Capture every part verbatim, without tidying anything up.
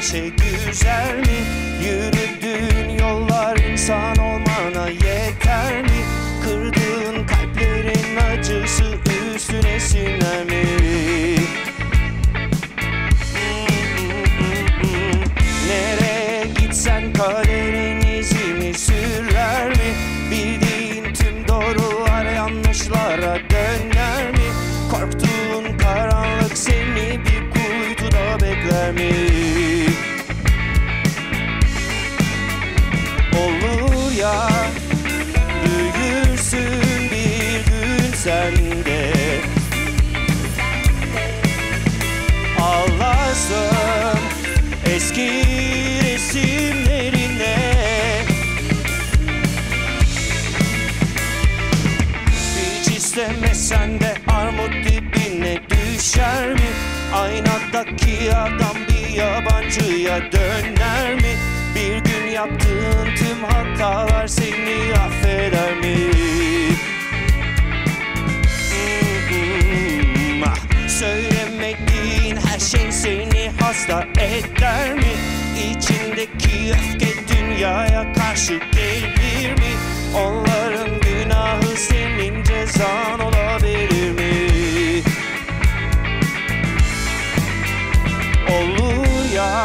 her şey güzel mi? Yürüdüğün yollar insan olmana yeter mi? Kırdığın kalplerin acısı üstüne siner mi? Nereye gitsen kaderin izini sürer mi? Bildiğin tüm doğrular yanlışlara döner mi? Korktuğun karanlık seni bir kuytuda bekler mi? Olur ya, büyürsün bir gün sen de, ağlarsın eski resimlerine. Hiç istemesen de armut dibine düşer mi? Aynadaki adam bir yabancıya döner mi? Bir gün yaptığın tüm hatalar seni affeder mi? Hmm, ah, söylemediğin her şey seni hasta eder mi? İçindeki öfke dünyaya karşı gelir mi? Onların günahı senin cezan olabilir mi? Olur ya,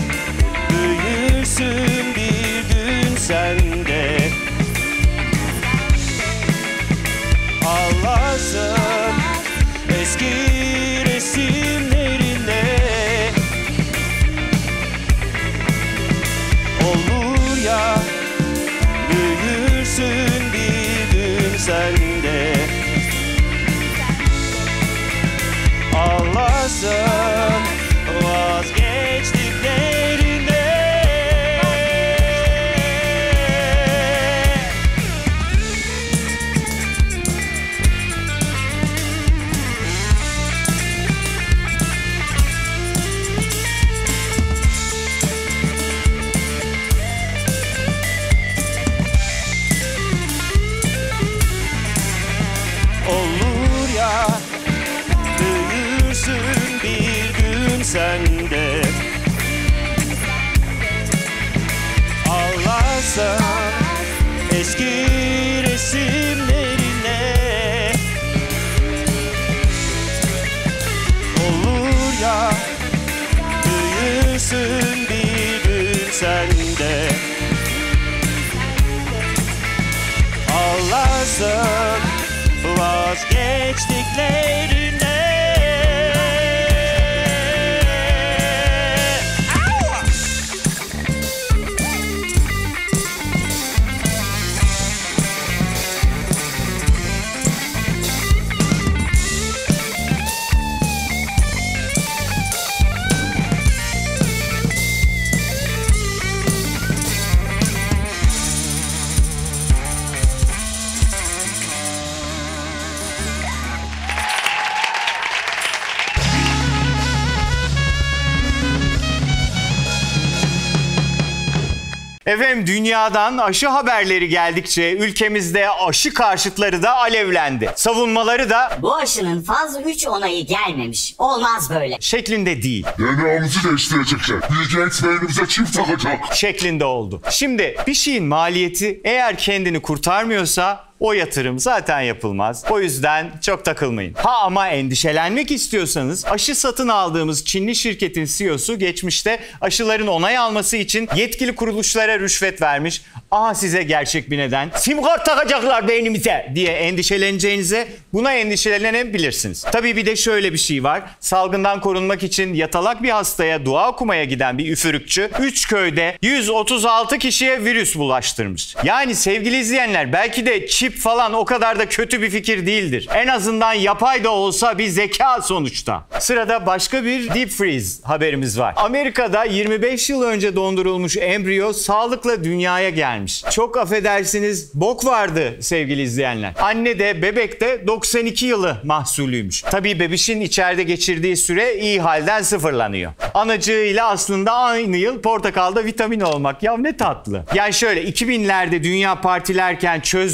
büyürsün bir gün sen de, ağlarsın eski resimlerine. Olur ya, büyürsün bir gün sen de, ağlarsın vazgeçtiklerinde. Olur ya, büyürsün bir gün sen de, ağlarsan eski resimlerine. Olur ya, büyürsün bir gün sen de, ağlarsın vazgeçtiklerine. Efendim, dünyadan aşı haberleri geldikçe ülkemizde aşı karşıtları da alevlendi. Savunmaları da bu aşının faz üç onayı gelmemiş, olmaz böyle şeklinde değil, D N A'mızı değiştirecekler, Bill Gates beynimize çip takacak şeklinde oldu. Şimdi bir şeyin maliyeti eğer kendini kurtarmıyorsa o yatırım zaten yapılmaz. O yüzden çok takılmayın. Ha ama endişelenmek istiyorsanız aşı satın aldığımız Çinli şirketin C E O'su geçmişte aşıların onay alması için yetkili kuruluşlara rüşvet vermiş. Aha size gerçek bir neden. Sim kart takacaklar beynimize diye endişeleneceğinize buna endişelenebilirsiniz. Tabii bir de şöyle bir şey var. Salgından korunmak için yatalak bir hastaya dua okumaya giden bir üfürükçü üç köyde yüz otuz altı kişiye virüs bulaştırmış. Yani sevgili izleyenler, belki de çip falan o kadar da kötü bir fikir değildir. En azından yapay da olsa bir zeka sonuçta. Sırada başka bir deep freeze haberimiz var. Amerika'da yirmi beş yıl önce dondurulmuş embriyo sağlıkla dünyaya gelmiş. Çok affedersiniz, bok vardı sevgili izleyenler. Anne de bebek de doksan iki yılı mahsulüymüş. Tabii bebişin içeride geçirdiği süre iyi halden sıfırlanıyor. Anacığıyla aslında aynı yıl portakalda vitamin olmak. Ya ne tatlı. Yani şöyle iki binlerde dünya partilerken çözdürmemiş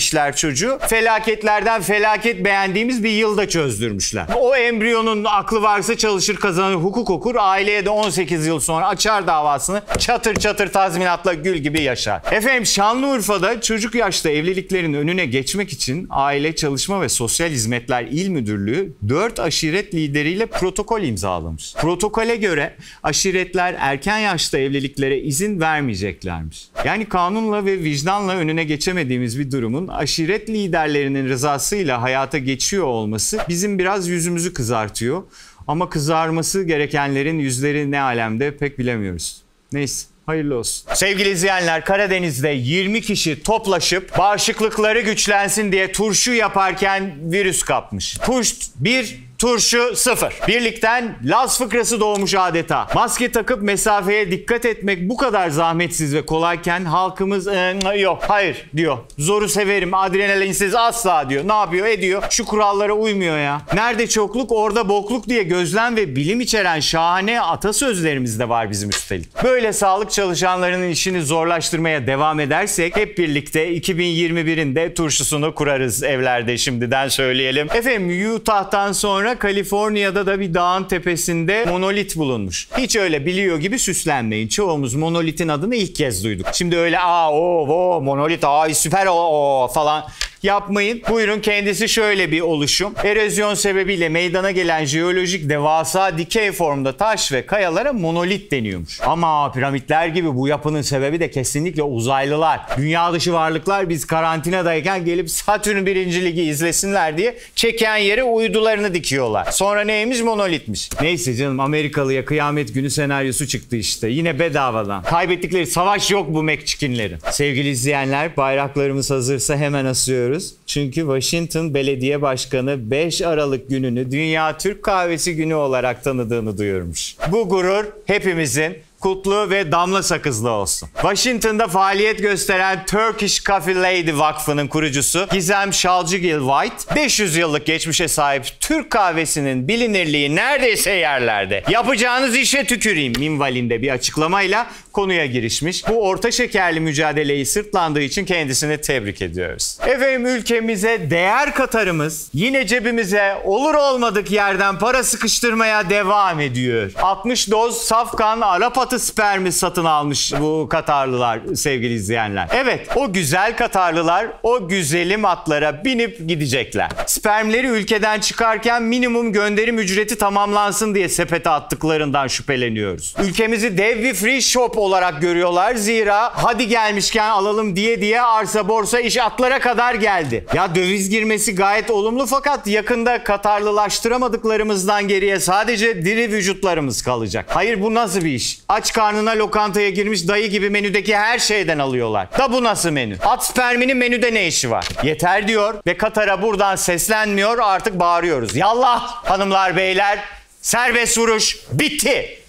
etmişler çocuğu. Felaketlerden felaket beğendiğimiz bir yılda çözdürmüşler. O embriyonun aklı varsa çalışır, kazanır, hukuk okur. Aileye de on sekiz yıl sonra açar davasını. Çatır çatır tazminatla gül gibi yaşar. Efendim Şanlıurfa'da çocuk yaşta evliliklerin önüne geçmek için Aile Çalışma ve Sosyal Hizmetler İl Müdürlüğü dört aşiret lideriyle protokol imzalamış. Protokole göre aşiretler erken yaşta evliliklere izin vermeyeceklermiş. Yani kanunla ve vicdanla önüne geçemediğimiz bir durumun aşiret liderlerinin rızasıyla hayata geçiyor olması bizim biraz yüzümüzü kızartıyor. Ama kızarması gerekenlerin yüzleri ne alemde pek bilemiyoruz. Neyse. Hayırlı olsun. Sevgili izleyenler, Karadeniz'de yirmi kişi toplaşıp bağışıklıkları güçlensin diye turşu yaparken virüs kapmış. Puşt bir, turşu sıfır. Birlikten Laz fıkrası doğmuş adeta. Maske takıp mesafeye dikkat etmek bu kadar zahmetsiz ve kolayken halkımız ee, yok, hayır diyor. Zoru severim, adrenalinsiz asla diyor. Ne yapıyor, ediyor. Şu kurallara uymuyor ya. Nerede çokluk orada bokluk diye gözlem ve bilim içeren şahane atasözlerimiz de var bizim üstelik. Böyle sağlık çalışanlarının işini zorlaştırmaya devam edersek hep birlikte iki bin yirmi birin de turşusunu kurarız evlerde, şimdiden söyleyelim. Efendim Utah'tan sonra Kaliforniya'da da bir dağın tepesinde monolit bulunmuş. Hiç öyle biliyor gibi süslenmeyin. Çoğumuz monolitin adını ilk kez duyduk. Şimdi öyle aa o o monolit aa süper o o falan yapmayın. Buyurun, kendisi şöyle bir oluşum. Erozyon sebebiyle meydana gelen jeolojik devasa dikey formda taş ve kayalara monolit deniyormuş. Ama piramitler gibi bu yapının sebebi de kesinlikle uzaylılar. Dünya dışı varlıklar biz karantinadayken gelip Satürn birinci Ligi izlesinler diye çeken yere uydularını dikiyorlar. Sonra neymiş? Monolitmiş. Neyse canım, Amerikalıya kıyamet günü senaryosu çıktı işte. Yine bedavadan. Kaybettikleri savaş yok bu Mekçikinlerin. Sevgili izleyenler, bayraklarımız hazırsa hemen asıyoruz. Çünkü Washington Belediye Başkanı beş Aralık gününü Dünya Türk Kahvesi Günü olarak tanıdığını duyurmuş. Bu gurur hepimizin. Kutlu ve damla sakızlı olsun. Washington'da faaliyet gösteren Turkish Coffee Lady Vakfı'nın kurucusu Gizem Şalcıgil White, beş yüz yıllık geçmişe sahip Türk kahvesinin bilinirliği neredeyse yerlerde. Yapacağınız işe tüküreyim minvalinde bir açıklamayla konuya girişmiş. Bu orta şekerli mücadeleyi sırtlandığı için kendisini tebrik ediyoruz. Efendim ülkemize değer katarımız yine cebimize olur olmadık yerden para sıkıştırmaya devam ediyor. altmış doz safkan Arap atı spermi satın almış bu Katarlılar sevgili izleyenler. Evet, o güzel Katarlılar o güzelim atlara binip gidecekler. Spermleri ülkeden çıkarken minimum gönderim ücreti tamamlansın diye sepete attıklarından şüpheleniyoruz. Ülkemizi dev bir free shop olarak görüyorlar. Zira hadi gelmişken alalım diye diye arsa borsa iş atlara kadar geldi. Ya döviz girmesi gayet olumlu fakat yakında Katarlılaştıramadıklarımızdan geriye sadece diri vücutlarımız kalacak. Hayır, bu nasıl bir iş? Aç karnına lokantaya girmiş dayı gibi menüdeki her şeyden alıyorlar. Da bu nasıl menü? At sperminin menüde ne işi var? Yeter diyor ve Katar'a buradan seslenmiyor, artık bağırıyoruz. Yallah hanımlar beyler, serbest vuruş bitti.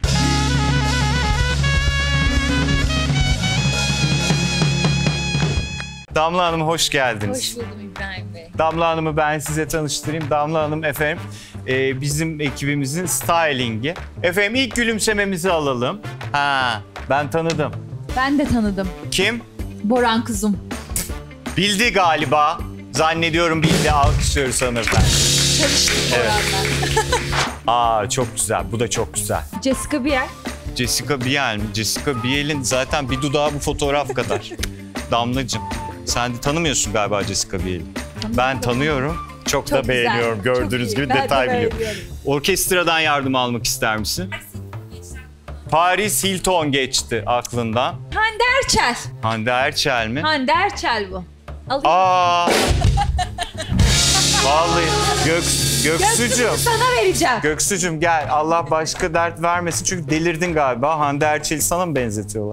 Damla Hanım hoş geldiniz. Hoş buldum İbrahim Bey. Damla Hanım'ı ben size tanıştırayım. Damla Hanım efendim e, bizim ekibimizin stylingi. Efendim ilk gülümsememizi alalım. Ha, ben tanıdım. Ben de tanıdım. Kim? Boran kuzum. Bildi galiba. Zannediyorum bildi. Alkışlıyoruz hanımefendi. Çalıştık Boran'la. Aa çok güzel. Bu da çok güzel. Jessica Biel. Jessica Biel mi? Jessica Biel'in zaten bir dudağı bu fotoğraf kadar. Damlacığım, sen de tanımıyorsun galiba Jessica Biel'i. Ben tanıyorum. Çok, Çok da güzel, beğeniyorum. Gördüğünüz çok iyi. gibi Ben de detay biliyorum. beğeniyorum. Orkestradan yardım almak ister misin? Paris Hilton geçti aklından. Hande Erçel. Hande Erçel mi? Hande Erçel bu. Alayım. Aa. Vallahi Gök, Göksucuğum. Göksu'yu sana vereceğim. Göksucuğum gel. Allah başka dert vermesin çünkü delirdin galiba. Hande Erçel'i sana mı benzetiyorlar?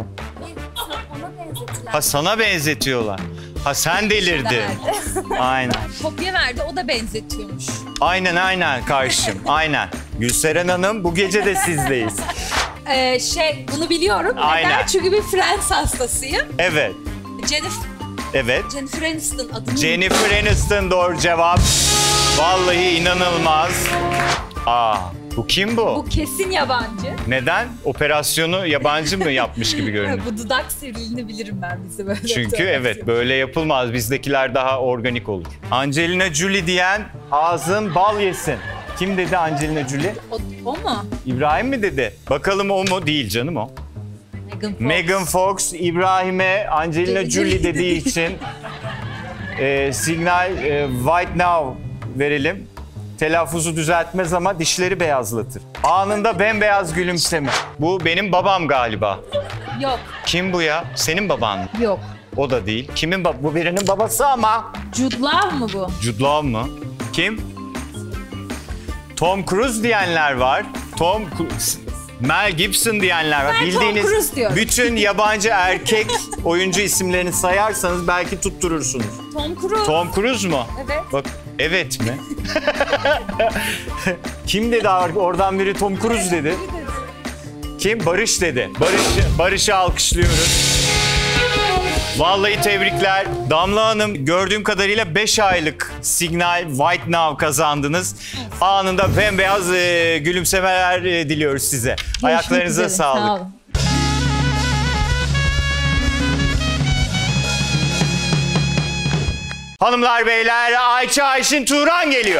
Ha sana benzetiyorlar. Ha sen delirdin. Aynen. Kopya verdi, o da benzetiyormuş. Aynen aynen karşım. Aynen. Gülseren Hanım bu gece de sizdeyiz. Ee, şey, bunu biliyorum. Aynen. Neden? Çünkü bir Friends hastasıyım. Evet. Jennifer, Evet. Jennifer Aniston adını... Jennifer Aniston doğru cevap. Vallahi inanılmaz. Aa, Bu kim bu? Bu kesin yabancı. Neden? Operasyonu yabancı mı yapmış gibi görünüyor? Bu dudak sivrilini bilirim ben bizi böyle. Çünkü evet böyle yapılmaz. Bizdekiler daha organik olur. Angelina Jolie diyen ağzın bal yesin. Kim dedi Angelina Jolie? O, o mu? İbrahim mi dedi? Bakalım o mu? Değil canım o. Megan Fox. Megan Fox, İbrahim'e Angelina Jolie Jolie dediği dediği için e, signal e, white now verelim. Telaffuzu düzeltmez ama dişleri beyazlatır. Anında bembeyaz gülümseme. Bu benim babam galiba. Yok. Kim bu ya? Senin baban mı? Yok. O da değil. Kimin bab? Bu birinin babası ama. Jude Law mı bu? Jude Law mı? Kim? Tom Cruise diyenler var. Tom Cruise. Mel Gibson diyenler var. Ben Tom Bildiğiniz Cruise diyorum. bütün yabancı erkek oyuncu isimlerini sayarsanız belki tutturursunuz. Tom Cruise. Tom Cruise mu? Evet. Bak, evet mi? Kim dedi oradan biri Tom Cruise dedi? Kim? Barış dedi. Barış, Barış'ı alkışlıyoruz. Vallahi tebrikler. Damla Hanım gördüğüm kadarıyla beş aylık Signal White Now kazandınız. Anında bembeyaz e, gülümsemeler e, diliyoruz size. Ayaklarınıza üzere. sağlık. Sağ olun. Hanımlar beyler Ayça Ayşin Turan geliyor.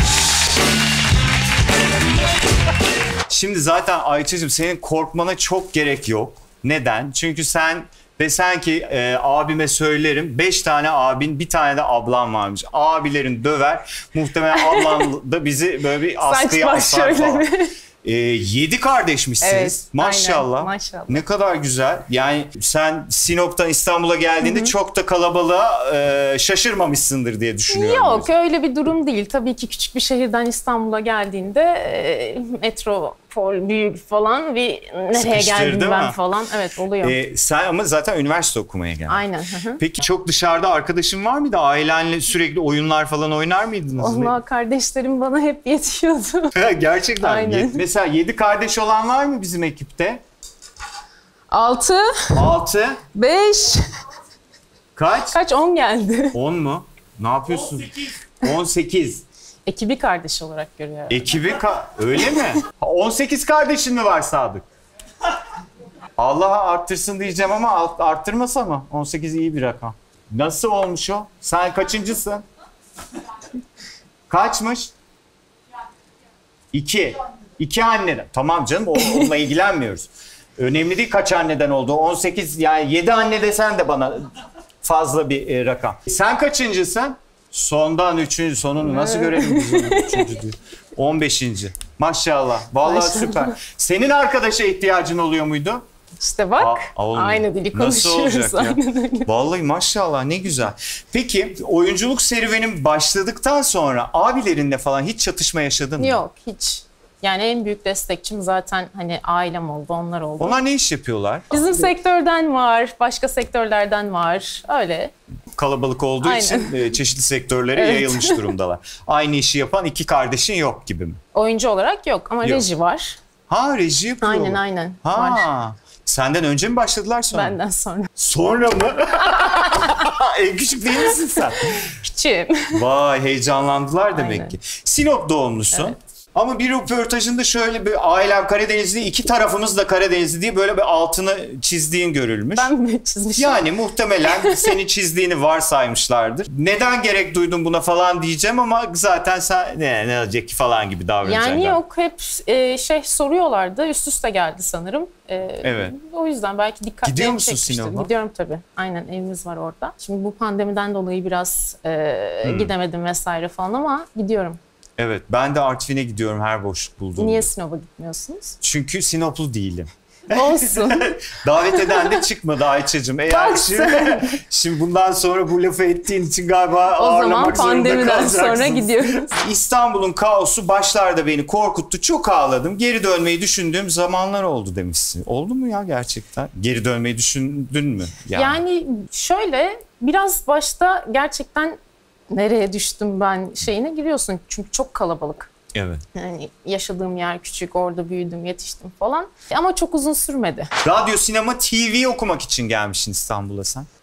Şimdi zaten Ayça'cığım senin korkmana çok gerek yok. Neden? Çünkü sen desen ki e, abime söylerim. Beş tane abin, bir tane de ablam varmış. Abilerin döver. Muhtemelen ablan da bizi böyle bir askıya asar falan. E, yedi kardeşmişsiniz. Evet, maşallah. aynen, maşallah. Ne kadar güzel. Yani sen Sinop'tan İstanbul'a geldiğinde çok da kalabalığa e, şaşırmamışsındır diye düşünüyorum. Yok öyle bir durum değil. Tabii ki küçük bir şehirden İstanbul'a geldiğinde e, metropol büyük falan bir nereye Sıkıştırdı geldim ben mı? falan. Evet oluyor. E, sen ama zaten üniversite okumaya geldin. Aynen. hı hı. Peki çok dışarıda arkadaşın var mıydı? Ailenle sürekli oyunlar falan oynar mıydınız? Allah kardeşlerim bana hep yetiyordu. Gerçekten. Aynen. Ye- Mesela yedi kardeş olan var mı bizim ekipte? Altı, Altı. beş, Kaç? kaç on geldi. On mu? Ne yapıyorsun? On sekiz. Ekibi kardeş olarak görüyorum. Ekibi ka- öyle mi? On sekiz kardeşin mi var Sadık? Allah arttırsın diyeceğim ama art- arttırmasa mı? On sekiz iyi bir rakam. Nasıl olmuş o? Sen kaçıncısın? Kaçmış? İki. İki anneden. Tamam canım o- onunla ilgilenmiyoruz. Önemli değil kaç anneden oldu. On sekiz yani yedi anne desen de bana fazla bir e, rakam. Sen kaçıncısın? Sondan üçüncü. Sonunu nasıl görelim biz onu? Üçüncü diyor. On beşinci. Maşallah. Vallahi Maşallah. süper. Senin arkadaşa ihtiyacın oluyor muydu? İşte bak Aa, olmuyor. aynı dili Nasıl konuşuyoruz. olacak ya? Aynen öyle. Vallahi maşallah ne güzel. Peki oyunculuk serüvenin başladıktan sonra abilerinle falan hiç çatışma yaşadın mı? Yok hiç. Yani en büyük destekçim zaten hani ailem oldu, onlar oldu. Onlar ne iş yapıyorlar? Bizim sektörden var, başka sektörlerden var. Öyle. Kalabalık olduğu Aynen. için e, çeşitli sektörlere Evet. yayılmış durumdalar. Aynı işi yapan iki kardeşin yok gibi mi? Oyuncu olarak yok ama Yok. reji var. Ha reji yapıyor. Aynen aynen Ha. var. Senden önce mi başladılar sonra? Benden sonra. Sonra mı? En küçük değil misin sen? Küçüğüm. Vay heyecanlandılar demek Aynen. ki. Sinop doğumlusun. Evet. Ama bir röportajında şöyle bir ailem Karadenizli, iki tarafımız da Karadenizli diye böyle bir altını çizdiğin görülmüş. Ben mi çizmişim? Yani muhtemelen seni çizdiğini varsaymışlardır. Neden gerek duydun buna falan diyeceğim ama zaten sen ne, ne olacak ki falan gibi davranacaksın. Yani yok hep e, şey soruyorlardı. Üst üste geldi sanırım. E, Evet. O yüzden belki dikkatlerini Gidiyor musun çekmiştir. Sinop'a? Gidiyorum tabii. Aynen evimiz var orada. Şimdi bu pandemiden dolayı biraz e, gidemedim vesaire falan ama gidiyorum. Evet ben de Artvin'e gidiyorum her boşluk bulduğumda. Niye Sinop'a gitmiyorsunuz? Çünkü Sinoplu değilim. Olsun. Davet eden de çıkmadı Ayça'cığım. Eğer Bak şimdi, şimdi bundan sonra bu lafı ettiğin için galiba O zaman ağırlamak zorunda pandemiden kalacaksın. sonra gidiyoruz. İstanbul'un kaosu başlarda beni korkuttu. Çok ağladım. Geri dönmeyi düşündüğüm zamanlar oldu demişsin. Oldu mu ya gerçekten? Geri dönmeyi düşündün mü? Yani, Yani şöyle biraz başta gerçekten nereye düştüm ben şeyine giriyorsun. Çünkü çok kalabalık. evet. Yani yaşadığım yer küçük, orada büyüdüm, yetiştim falan. Ama çok uzun sürmedi. Radyo, sinema, T V okumak için gelmişsin İstanbul'a sen.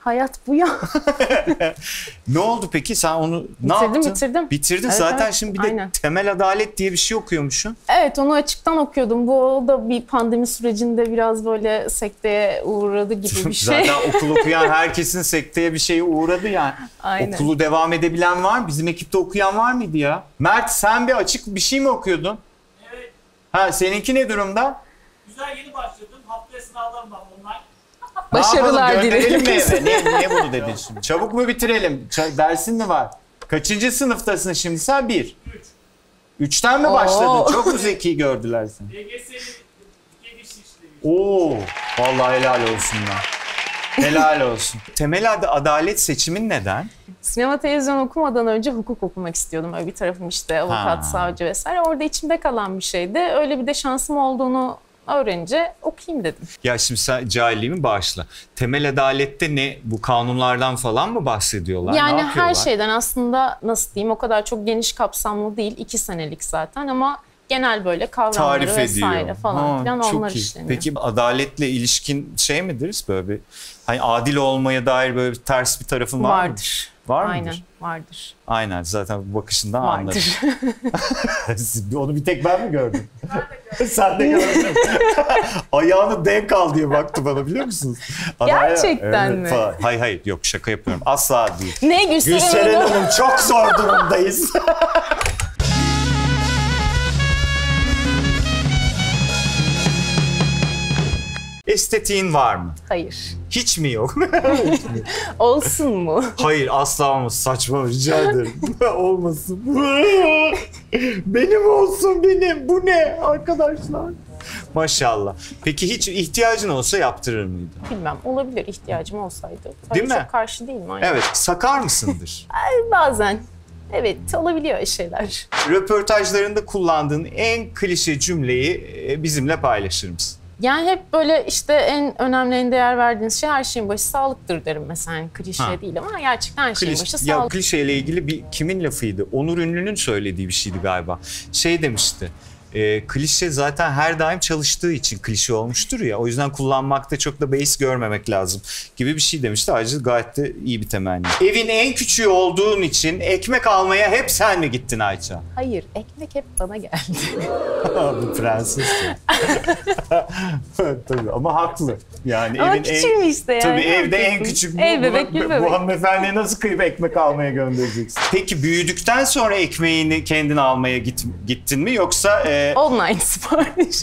Hayat bu ya. Ne oldu peki? Sen onu ne Bitirdim, yaptın? bitirdim. Bitirdin. Evet, Zaten evet. şimdi bir de Aynen. temel adalet diye bir şey okuyormuşsun. Evet, onu açıktan okuyordum. Bu da bir pandemi sürecinde biraz böyle sekteye uğradı gibi bir şey. Zaten okul okuyan herkesin sekteye bir şeye uğradı yani. Aynen. Okulu devam edebilen var mı? Bizim ekipte okuyan var mıydı ya? Mert sen bir açık bir şey mi okuyordun? Evet, Ha seninki ne durumda? güzel yeni başladım. Haftaya sınavlarım var online. Başarılar Ne yapalım, gönderelim mi dileriz. eve? Niye, niye bunu dedin şimdi? Çabuk mu bitirelim? Ç- dersin mi var? Kaçıncı sınıftasın şimdi sen? Bir. Üç. Üçten mi Oo. başladın? Çok mu zeki gördüler seni? D G S'nin dikey geçiş işleri. Oo, vallahi helal olsun lan. Helal olsun. Temel ad- adalet seçimin neden? Sinema televizyon okumadan önce hukuk okumak istiyordum. Öyle bir tarafım işte avukat, Ha. savcı vesaire. Orada içimde kalan bir şeydi. Öyle bir de şansım olduğunu öğrenince okuyayım dedim. Ya şimdi sen cahilliğimi bağışla. Temel adalette ne? Bu kanunlardan falan mı bahsediyorlar? Ne Yani yapıyorlar? her şeyden aslında nasıl diyeyim o kadar çok geniş kapsamlı değil. iki senelik zaten ama genel böyle kavramları tarif vesaire ediyor. falan Ha, filan çok onlar iyi. işleniyor. Peki adaletle ilişkin şey midir? Böyle bir hani adil olmaya dair böyle bir ters bir tarafın var mı? Vardır. Var Aynen mıdır? vardır. Aynen zaten bu bakışından anladım. Vardır. Onu bir tek ben mi gördüm? Sen de gördün. Ayağını denk al diye baktı bana biliyor musunuz? Gerçekten Evet mi? falan. Hayır hayır yok şaka yapıyorum. Asla değil. Ne Gülseren Gülseren Hanım? Hanım çok zor durumdayız. Estetiğin var mı? Hayır. Hiç mi yok? Olsun mu? Hayır asla olmaz. Saçma rica ederim. Olmasın. Benim olsun benim. Bu ne arkadaşlar? Maşallah. Peki hiç ihtiyacın olsa yaptırır mıydın? Bilmem olabilir ihtiyacım olsaydı. Tabii Değil mi? çok karşı değilim. Aynen. Evet. Sakar mısındır? Bazen. Evet olabiliyor öyle şeyler. Röportajlarında kullandığın en klişe cümleyi e, bizimle paylaşır mısın? Yani hep böyle işte en önemli, en değer verdiğiniz şey her şeyin başı sağlıktır derim mesela. Yani klişe Ha. değil ama gerçekten her şeyin başı Kliş, ya sağlık. klişeyle ilgili bir kimin lafıydı? Onur Ünlü'nün söylediği bir şeydi galiba. Şey demişti. E, klişe zaten her daim çalıştığı için klişe olmuştur ya. O yüzden kullanmakta çok da beis görmemek lazım gibi bir şey demişti. Ayrıca gayet de iyi bir temenni. Evin en küçüğü olduğun için ekmek almaya hep sen mi gittin Ayça? Hayır, ekmek hep bana geldi. Bu prenses ya. Tabii ama haklı. Yani Ama evin küçüğüm en, işte yani. tabii Ne evde en yapacaksın? küçük bu, El bebek, bu, gül bu bebek. hanımefendiye nasıl kıyıp ekmek almaya göndereceksin? Peki büyüdükten sonra ekmeğini kendin almaya git, gittin mi yoksa e, Online sipariş.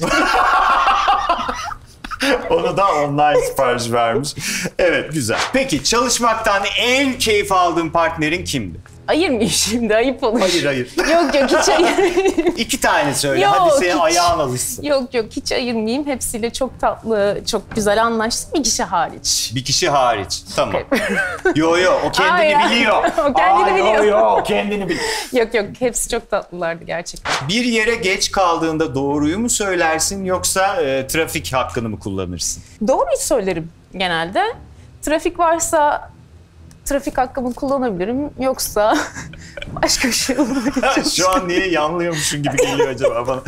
onu da online sipariş vermiş? Evet güzel. Peki çalışmaktan en keyif aldığın partnerin kimdi? Ayırmayayım şimdi, ayıp olur. Hayır hayır. Yok yok hiç ayırmayayım. İki tane söyle. Yok, Hadi senin hiç. ayağın alışsın. Yok yok hiç ayırmayayım. Hepsiyle çok tatlı, çok güzel anlaştık. Bir kişi hariç. Bir kişi hariç. Tamam. Yo yo o kendini Hayır, hayır. biliyor. O kendini Aa, biliyor. Yo yo o kendini biliyor. Yok yok hepsi çok tatlılardı gerçekten. Bir yere geç kaldığında doğruyu mu söylersin yoksa e, trafik hakkını mı kullanırsın? Doğruyu söylerim genelde. Trafik varsa trafik hakkımı kullanabilirim. Yoksa başka bir şey olabilir. Şu an niye yanlıyormuşsun gibi geliyor acaba bana?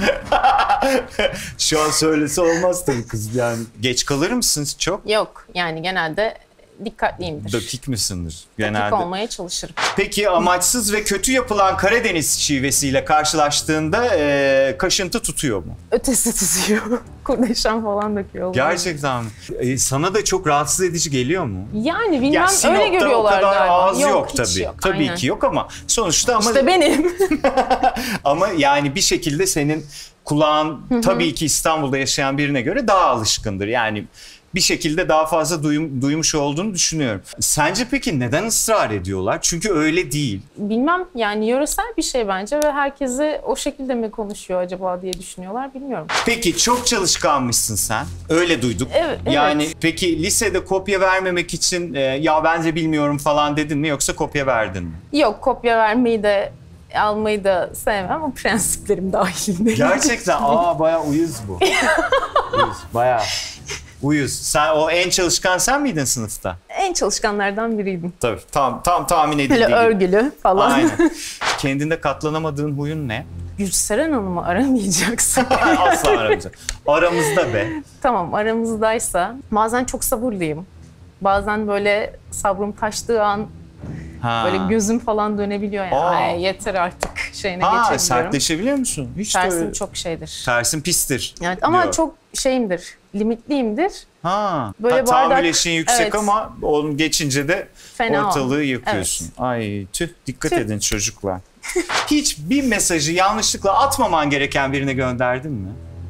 Şu an söylese olmaz tabii kız yani. Geç kalır mısın çok? Yok yani genelde dikkatliyimdir. Dakik misindir Dakik genelde? olmaya çalışırım. Peki amaçsız ve kötü yapılan Karadeniz şivesiyle karşılaştığında e, kaşıntı tutuyor mu? Ötesi tutuyor. Kurdeşen falan döküyor. Gerçekten mi? E, sana da çok rahatsız edici geliyor mu? Yani bilmem Ya öyle Sinop'ta görüyorlar o kadar galiba. ağız yok, hiç tabii. yok, Tabii aynen. ki yok ama sonuçta ama İşte benim. ama yani bir şekilde senin kulağın tabii ki İstanbul'da yaşayan birine göre daha alışkındır. Yani bir şekilde daha fazla duyum, duymuş olduğunu düşünüyorum. Sence peki neden ısrar ediyorlar? Çünkü öyle değil. Bilmem yani yöresel bir şey bence ve herkesi o şekilde mi konuşuyor acaba diye düşünüyorlar bilmiyorum. Peki çok çalışkanmışsın sen. Öyle duyduk. Evet, Yani evet. peki lisede kopya vermemek için e, ya bence bilmiyorum falan dedin mi yoksa kopya verdin mi? Yok kopya vermeyi de almayı da sevmem ama prensiplerim dahilinde. Gerçekten aa bayağı uyuz bu. Uyuz bayağı. Uyuz. Sen o en çalışkan sen miydin sınıfta? En çalışkanlardan biriydim. Tabii. Tam tam tahmin edildiği Böyle gibi. örgülü falan. Aynen. Kendinde katlanamadığın huyun ne? Gülseren Hanım'ı aramayacaksın. Asla aramayacağım. Aramızda be. Tamam aramızdaysa bazen çok sabırlıyım. bazen böyle sabrım taştığı an Ha. böyle gözüm falan dönebiliyor yani. Aa. Ay, yeter artık şeyine Ha, geçebiliyorum. sertleşebiliyor musun? Hiç de Tersim öyle- çok şeydir. Tersin pistir. Yani ama diyor. çok şeyimdir, limitliyimdir. Ha. Böyle ha, tahammül bardak- eşiğin yüksek evet. ama onun geçince de Fena ortalığı o. yıkıyorsun. Ay tüh, dikkat Tüh. edin çocuklar. Hiç bir mesajı yanlışlıkla atmaman gereken birine gönderdin mi?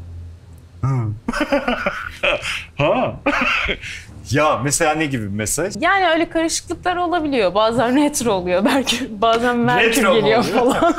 ha. Ya mesela ne gibi bir mesaj? Yani öyle karışıklıklar olabiliyor. Bazen retro oluyor, belki bazen Merkür Retro mu geliyor oluyor? falan.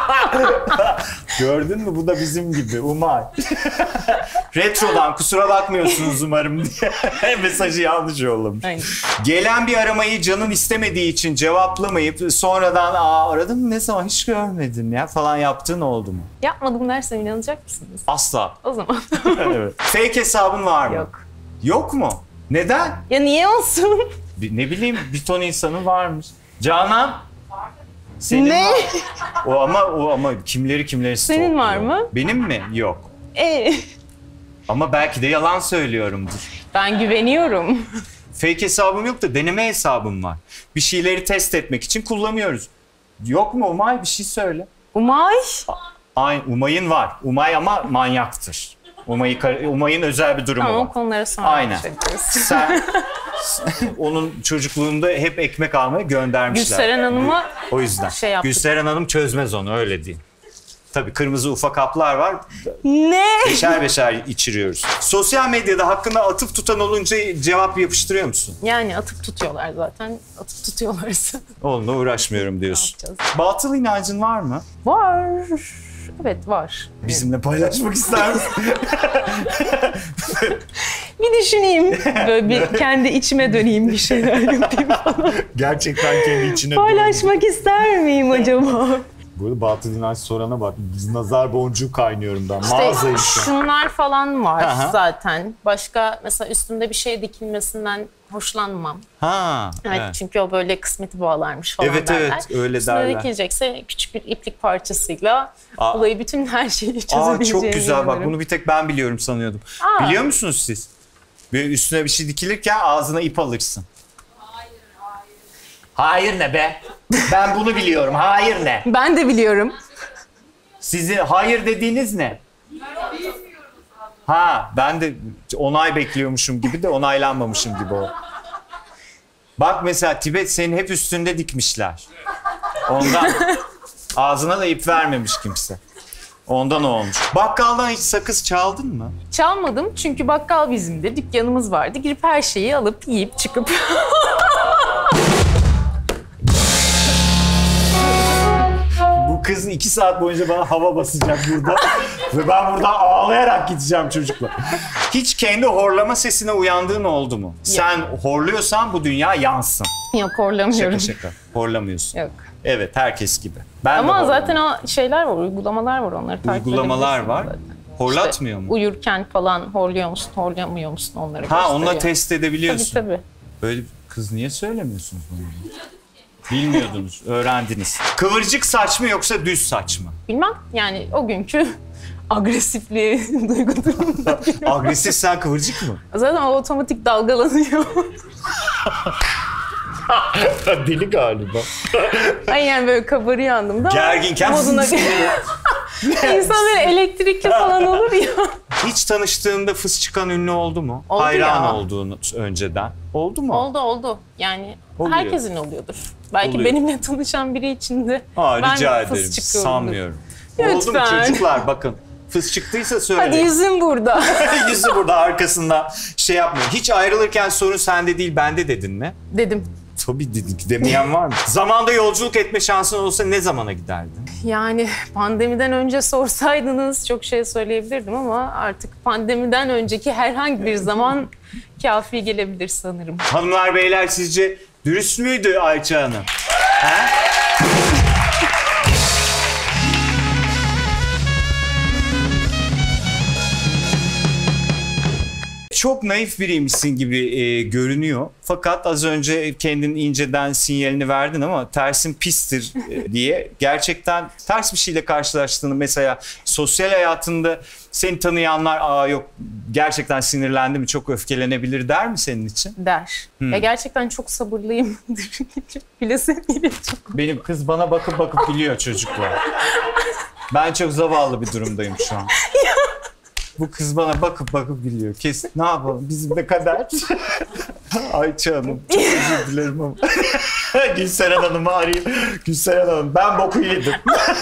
Gördün mü? Bu da bizim gibi. Umay. Retrodan kusura bakmıyorsunuz umarım diye mesajı yanlış yollamış. Aynen. Gelen bir aramayı canın istemediği için cevaplamayıp sonradan aa aradım mı ne zaman hiç görmedim ya falan yaptığın oldu mu? Yapmadım dersem inanacak mısınız? Asla. O zaman. Evet. Fake hesabın var mı? Yok. Yok mu? Neden? Ya niye olsun? Bir- ne bileyim bir ton insanın varmış. Canan? Senin Ne? var. O ama o ama kimleri kimleri Senin stalkluyor. var mı? Benim mi? Yok. E, Ama belki de yalan söylüyorumdur. ben güveniyorum. Fake hesabım yok da deneme hesabım var. Bir şeyleri test etmek için kullanıyoruz. Yok mu Umay? Bir şey söyle. Umay. Aynı Umay'ın var. Umay ama manyaktır. Umay'ı, Umay'ın özel bir durumu Tamam, var. o konulara sonra Aynen. konuşuruz. Sen onun çocukluğunda hep ekmek almaya göndermişler. Gülseren Hanım'a O yüzden. şey yaptık. Gülseren Hanım çözmez onu öyle değil. Tabii kırmızı ufak haplar var. ne? Beşer beşer içiriyoruz. Sosyal medyada hakkında atıf tutan olunca cevap yapıştırıyor musun? Yani atıp tutuyorlar zaten. Atıp tutuyorlarsa. Onunla uğraşmıyorum diyorsun. Ne yapacağız? Batıl inancın var mı? Var. Evet, var. Bizimle paylaşmak ister misin? Bir düşüneyim. Böyle bir kendi içime döneyim, bir şeyler yapayım falan. Gerçekten kendi içine Paylaşmak ister miyim acaba? Burada batıl inanç sorana bak. Biz nazar boncuğu kaynıyorum ben. İşte Mağazayım şu an. şunlar falan var Aha. zaten. Başka mesela üstümde bir şey dikilmesinden hoşlanmam. Ha. Evet, evet. çünkü o böyle kısmeti bağlarmış falan Evet, derler. evet, öyle Üstüne derler. dikilecekse küçük bir iplik parçasıyla Aa. olayı bütün her şeyi Aa çözebileceğimi çok güzel bak inanıyorum. bunu bir tek ben biliyorum sanıyordum. Aa. Biliyor musunuz siz? Böyle üstüne bir şey dikilirken ağzına ip alırsın. Hayır, hayır. Hayır ne be? Ben bunu biliyorum. Hayır ne? Ben de biliyorum. Sizin hayır dediğiniz ne? Ha ben de onay bekliyormuşum gibi de onaylanmamışım gibi o. Bak mesela Tibet senin hep üstünde dikmişler. Ondan ağzına da ip vermemiş kimse. Ondan olmuş. Bakkaldan hiç sakız çaldın mı? Çalmadım çünkü bakkal bizimdi, dükkanımız vardı. Girip her şeyi alıp yiyip çıkıp. Bu kız iki saat boyunca bana hava basacak burada. Ve ben buradan ağlayarak gideceğim çocuklar. Hiç kendi horlama sesine uyandığın oldu mu? Sen horluyorsan bu dünya yansın. Yok, horlamıyorum. Şaka şaka. Horlamıyorsun. Yok. Evet herkes gibi. Ben de Ama horlamıyorum. zaten o şeyler var, uygulamalar var, onları takip Uygulamalar edebilirsin var. zaten. Horlatmıyor İşte mu? Uyurken falan horluyor musun, horlamıyor musun onları Ha gösteriyor. onunla test edebiliyorsun. Tabii tabii. Böyle kız niye söylemiyorsunuz bunu? Bilmiyordunuz, öğrendiniz. Kıvırcık saç mı yoksa düz saç mı? Bilmem, yani o günkü agresifliği duygu durumunda. Agresif sen kıvırcık mı? Zaten o otomatik dalgalanıyor. Deli galiba. Ay yani böyle kabarıyor andımda. Gerginken moduna İnsan böyle elektrikli falan olur ya. Hiç tanıştığında fıs çıkan ünlü oldu mu? Oldu Hayran ya. olduğunu önceden. Oldu mu? Oldu oldu. Yani Oluyor. herkesin oluyordur. Belki Oluyor. benimle tanışan biri için de Aa, ben rica fıs ederim. çıkıyorumdur. Sanmıyorum. Oldu mu Lütfen. çocuklar bakın. Fıs çıktıysa Hadi söyleyin. yüzüm burada. Yüzü burada arkasında şey yapmıyor. Hiç ayrılırken sorun sende değil bende dedin mi? Dedim. Tabii dedik demeyen var mı? Zamanda yolculuk etme şansın olsa ne zamana giderdin? Yani pandemiden önce sorsaydınız çok şey söyleyebilirdim ama artık pandemiden önceki herhangi bir zaman kafi gelebilir sanırım. Hanımlar beyler sizce dürüst müydü Ayça Hanım? Ha? çok naif biriymişsin gibi e, görünüyor. Fakat az önce kendin inceden sinyalini verdin ama tersin pistir e, diye. Gerçekten ters bir şeyle karşılaştığını mesela sosyal hayatında seni tanıyanlar aa yok gerçekten sinirlendi mi çok öfkelenebilir der mi senin için? Der. Hmm. Ya gerçekten çok sabırlıyımdır. Bilesin geliyor çok. Benim kız bana bakıp bakıp biliyor çocuklar. Ben çok zavallı bir durumdayım şu an. Bu kız bana bakıp bakıp biliyor. Kesin ne yapalım bizim de kader. Ayça Hanım çok özür dilerim ama. Gülseren Hanım'ı arayayım. Gülseren Hanım ben boku yedim.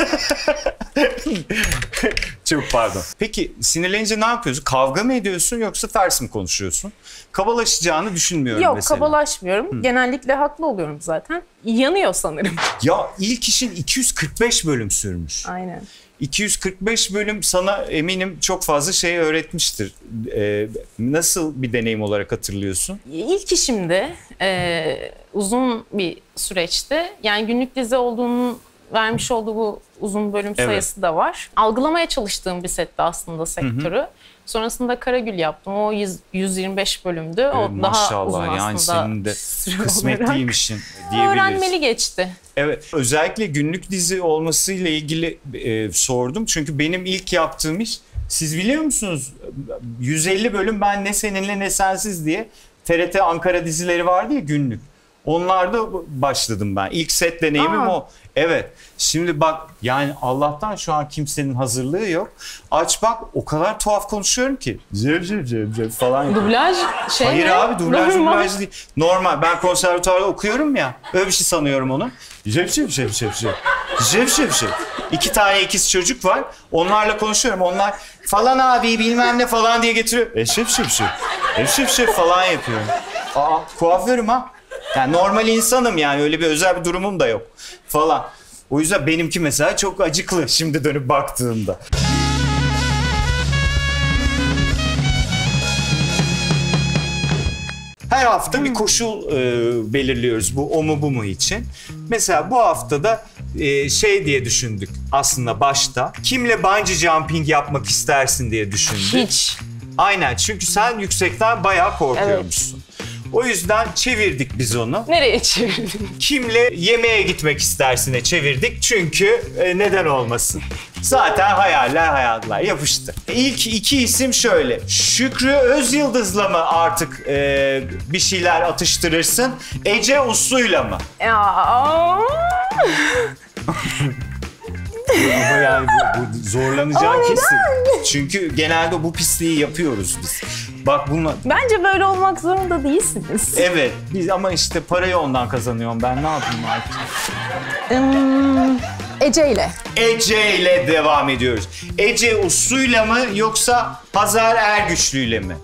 Çok pardon. Peki sinirlenince ne yapıyorsun? Kavga mı ediyorsun yoksa ters mi konuşuyorsun? Kabalaşacağını düşünmüyorum Yok mesela. kabalaşmıyorum. Hı. Genellikle haklı oluyorum zaten. Yanıyor sanırım. Ya ilk işin iki yüz kırk beş bölüm sürmüş. Aynen. iki yüz kırk beş bölüm sana eminim çok fazla şey öğretmiştir. Ee, nasıl bir deneyim olarak hatırlıyorsun? İlk işimde e, uzun bir süreçti. Yani günlük dizi olduğunu vermiş olduğu bu uzun bölüm Evet. sayısı da var. Algılamaya çalıştığım bir setti aslında sektörü. Sonrasında Karagül yaptım. O yüz, yüz yirmi beş bölümdü. O Ee, daha maşallah uzun yani aslında. senin de süre olarak. kısmetliymişsin diyebiliriz. Öğrenmeli geçti. Evet, özellikle günlük dizi olmasıyla ilgili e, sordum. Çünkü benim ilk yaptığım iş, siz biliyor musunuz? yüz elli bölüm Ben Ne Seninle Ne Sensiz diye T R T Ankara dizileri vardı ya günlük. Onlarda başladım ben. İlk set deneyimim Aa. o. Evet. Şimdi bak yani Allah'tan şu an kimsenin hazırlığı yok. Aç bak o kadar tuhaf konuşuyorum ki. Cev cev cev cev falan yapıyorum. Dublaj şey Hayır mi? abi dublaj Normal. dublaj değil. Normal ben konservatuvarda okuyorum ya. Öyle bir şey sanıyorum onu. Jev jev jev jev jev. Jev jev jev. İki tane ikiz çocuk var. Onlarla konuşuyorum. Onlar falan abi bilmem ne falan diye getiriyor. E şef şef şef. E şef şef falan yapıyorum. Aa kuaförüm ha. Yani normal insanım yani öyle bir özel bir durumum da yok falan. O yüzden benimki mesela çok acıklı şimdi dönüp baktığımda. Her hafta bir koşul e, belirliyoruz bu o mu bu mu için. Mesela bu haftada e, şey diye düşündük aslında başta. Kimle bungee jumping yapmak istersin diye düşündük. Hiç. Aynen çünkü sen yüksekten bayağı korkuyormuşsun. O yüzden çevirdik biz onu. Nereye çevirdin? Kimle yemeğe gitmek istersine çevirdik çünkü e, neden olmasın. Zaten hayaller hayaller yapıştı. İlk iki isim şöyle. Şükrü Özyıldız'la mı artık e, bir şeyler atıştırırsın? Ece Uslu'yla mı? Ya. Ama yani bu, bu zorlanacağın kesin. Çünkü genelde bu pisliği yapıyoruz biz. Bak bununla... Bence böyle olmak zorunda değilsiniz. Evet biz ama işte parayı ondan kazanıyorum ben ne yapayım artık. Hmm, Ece ile. Ece ile devam ediyoruz. Ece Uslu'yla mı yoksa Hazar Ergüçlü'yle mi?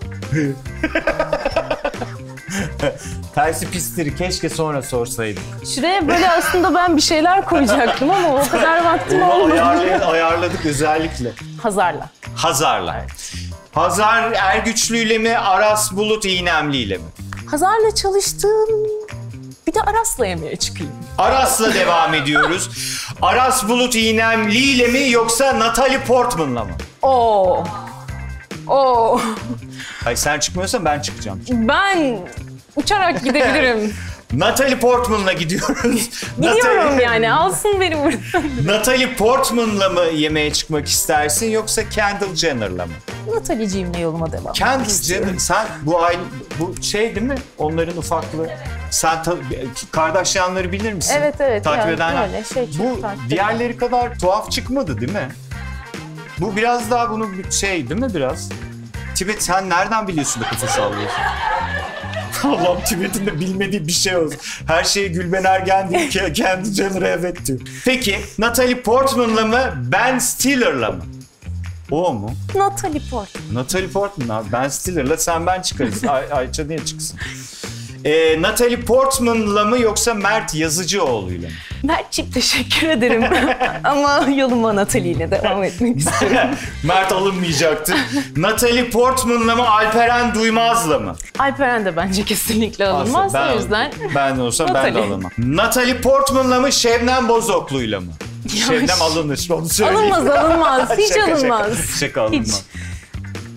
Tersi pisleri keşke sonra sorsaydık. Şuraya böyle aslında ben bir şeyler koyacaktım ama o kadar vaktim Onu olmadı. ayarlay- ayarladık özellikle. Hazarla. Hazar'la. Hazar Ergüçlü'yle mi Aras Bulut İğnemli'yle mi? Hazarla çalıştım. Bir de Aras'la yemeğe çıkayım. Aras'la devam ediyoruz. Aras Bulut İğnemli'yle mi yoksa Natalie Portman'la mı? Oo. Oo. Hayır sen çıkmıyorsan ben çıkacağım. Ben uçarak gidebilirim. Natalie Portman'la gidiyoruz. Gidiyorum Natalie- yani. Alsın beni buradan. Natalie Portman'la mı yemeğe çıkmak istersin yoksa Kendall Jenner'la mı? Natalie'ciğimle yoluma devam. Kendall Jenner, sen bu aile, bu şey değil mi? Onların ufaklığı. Sen ta- Kardashian'ları bilir misin? Evet, evet. Takip Yani edenler. öyle şey çok Bu takip diğerleri kadar tuhaf çıkmadı değil mi? Bu biraz daha bunun bir şey değil mi biraz? Tibet sen nereden biliyorsun da kafa sallıyorsun? Allah'ım Tibet'in de bilmediği bir şey olsun. Her şeyi Gülben Ergen diyor ki kendi Jenner'a evet diyor. Peki Natalie Portman'la mı Ben Stiller'la mı? O mu? Natalie Portman. Natalie Portman abi. Ben Stiller'la sen ben çıkarız. Ay, Ayça niye çıksın? Ee, Natalie Portman'la mı yoksa Mert Yazıcıoğlu'yla mı? Mert'ciğim teşekkür ederim. Ama yoluma Natalie ile devam etmek istiyorum. Mert alınmayacaktı. Natalie Portman'la mı Alperen Duymaz'la mı? Alperen de bence kesinlikle alınmaz. Ben, O yüzden ben olsam ben de Natalie. alınmam. Natalie Portman'la mı Şebnem Bozoklu'yla mı? Şebnem alınır onu söyleyeyim. alınmaz alınmaz. Hiç Şaka, şaka. alınmaz. Şaka alınmaz.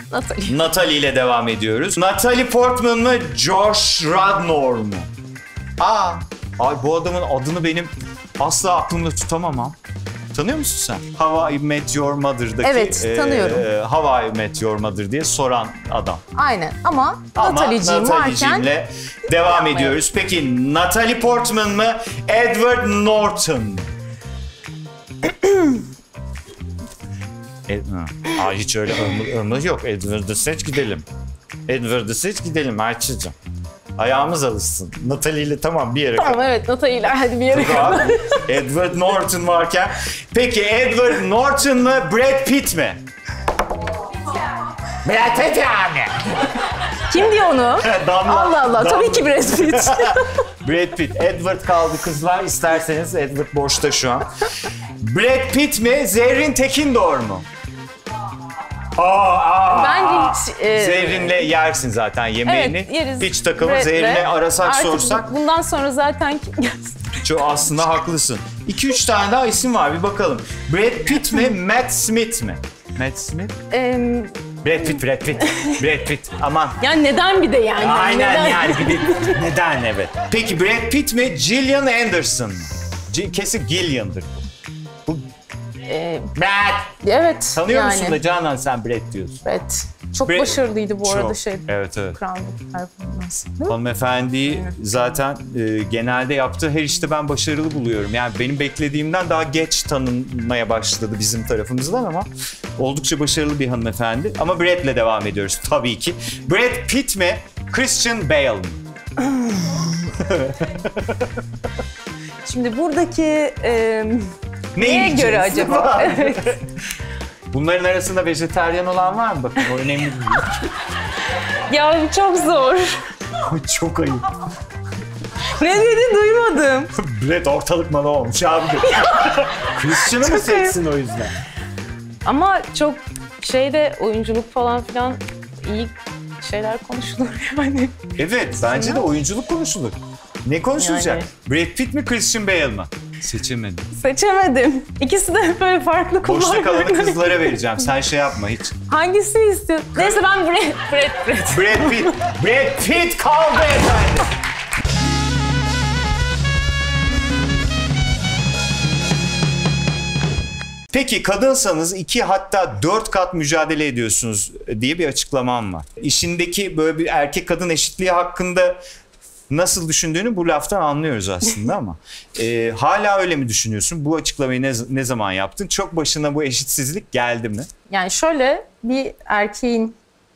Natalie. Natalie ile devam ediyoruz. Natalie Portman mı, Josh Radnor mu? Aa, ay bu adamın adını benim asla aklımda tutamam ha. Tanıyor musun sen? How I Met Your Mother'daki Evet, tanıyorum. E, How I Met Your Mother diye soran adam. Aynen ama, Ama Natalie'ciğim varken Natalie'cimle devam ediyoruz. Peki Natalie Portman mı, Edward Norton mu? Ed, Aa, hiç öyle ırmı, ırmı yok. Edward'ı seç gidelim. Edward'ı seç gidelim Ayça'cığım. Ayağımız alışsın. Natalie ile tamam bir yere kadar. tamam evet Natalie ile hadi bir yere kadar. Edward Norton varken. Peki Edward Norton mu, Brad Pitt mi? Brad Pitt yani. Kim diyor onu? Damla. Allah Allah Damla. tabii ki Brad Pitt. Brad Pitt. Edward kaldı kızlar. İsterseniz Edward boşta şu an. Brad Pitt mi, Zerrin Tekindor mu? Aa, aa, Bence aa. hiç, e, Zerrin'le yersin zaten yemeğini. Evet yeriz. Hiç takılır. Brad'le. Zerrin'le arasak Artık sorsak. bundan sonra zaten kim gelsin? Çok aslında haklısın. iki üç tane daha isim var bir bakalım. Brad Pitt mi, Matt Smith mi? Matt Smith? Ee, Brad Pitt, Brad Pitt. Brad Pitt. Aman. ya neden bir de yani? Aynen neden? yani bir de neden evet. Peki Brad Pitt mi, Gillian Anderson mı? C- kesin Gillian'dır bu. Bu Ee, Brad. evet. Tanıyor yani. musun da Canan sen Brad diyorsun. Evet. Çok Brad- başarılıydı bu arada Çok. şey. Evet evet. Crown'daki performansı. Hanımefendiyi zaten e, genelde yaptığı her işte ben başarılı buluyorum. Yani benim beklediğimden daha geç tanınmaya başladı bizim tarafımızdan ama oldukça başarılı bir hanımefendi. Ama Brad'le devam ediyoruz tabii ki. Brad Pitt mi, Christian Bale mi? Şimdi buradaki e, Neyi neye yiyeceğiz? göre acaba? Evet. Bunların arasında vejetaryen olan var mı? Bakın o önemli değil. Ya çok zor. Çok ayıp. Ne dedi duymadım. Brad ortalık malı olmuş abi. Christian'ı mı seçsin o yüzden? Ama çok şeyde oyunculuk falan filan iyi şeyler konuşulur yani. Evet bence de oyunculuk konuşulur. Ne konuşulacak? Yani. Brad Pitt mi, Christian Bale mi? Seçemedim. Seçemedim. İkisi de böyle farklı kullar. Boşta kalanı kızlara vereceğim. Sen şey yapma hiç. Hangisini istiyorsun? Neyse ben Brad, Brad, Brad. Brad Pitt. Brad Pitt kaldı efendim. Peki kadınsanız iki hatta dört kat mücadele ediyorsunuz diye bir açıklamam var. İşindeki böyle bir erkek kadın eşitliği hakkında nasıl düşündüğünü bu laftan anlıyoruz aslında ama e, hala öyle mi düşünüyorsun? Bu açıklamayı ne, ne zaman yaptın? Çok başına bu eşitsizlik geldi mi? Yani şöyle bir erkeğin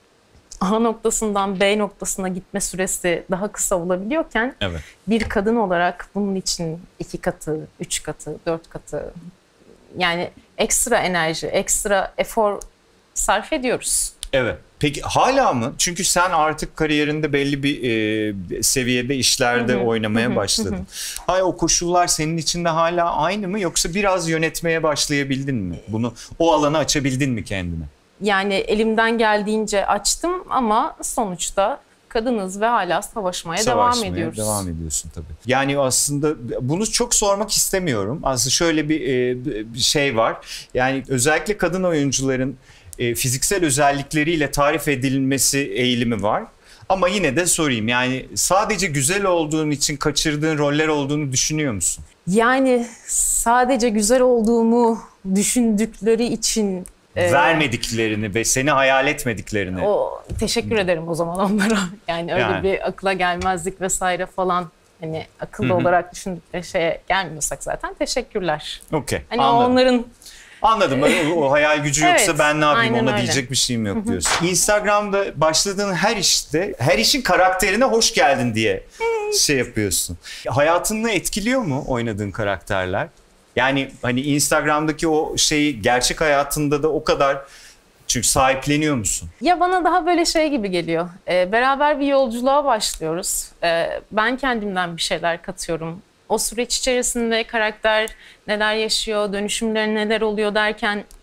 A noktasından B noktasına gitme süresi daha kısa olabiliyorken Evet. bir kadın olarak bunun için iki katı, üç katı, dört katı yani ekstra enerji, ekstra efor sarf ediyoruz. Evet. Peki hala mı? Çünkü sen artık kariyerinde belli bir e, seviyede işlerde oynamaya başladın. Hay o koşullar senin için de hala aynı mı yoksa biraz yönetmeye başlayabildin mi? Bunu o alanı açabildin mi kendine? Yani elimden geldiğince açtım ama sonuçta kadınız ve hala savaşmaya, Savaşmaya devam ediyoruz. devam ediyorsun tabii. Yani aslında bunu çok sormak istemiyorum. Aslında şöyle bir, e, bir şey var. Yani özellikle kadın oyuncuların e, fiziksel özellikleriyle tarif edilmesi eğilimi var. Ama yine de sorayım yani sadece güzel olduğun için kaçırdığın roller olduğunu düşünüyor musun? Yani sadece güzel olduğumu düşündükleri için e, Vermediklerini ve seni hayal etmediklerini. o teşekkür ederim o zaman onlara. Yani öyle Yani. bir akla gelmezlik vesaire falan hani akıllı olarak düşündükleri şeye gelmiyorsak zaten teşekkürler. Okey, Hani o anladım. onların Anladım. O, o hayal gücü yoksa Evet, ben ne yapayım aynen ona öyle. diyecek bir şeyim yok diyorsun. Instagram'da başladığın her işte, her işin karakterine hoş geldin diye şey yapıyorsun. Hayatını etkiliyor mu oynadığın karakterler? Yani hani Instagram'daki o şeyi gerçek hayatında da o kadar çünkü sahipleniyor musun? ya bana daha böyle şey gibi geliyor. Ee, beraber bir yolculuğa başlıyoruz. Ee, ben kendimden bir şeyler katıyorum. O süreç içerisinde karakter neler yaşıyor, dönüşümleri neler oluyor derken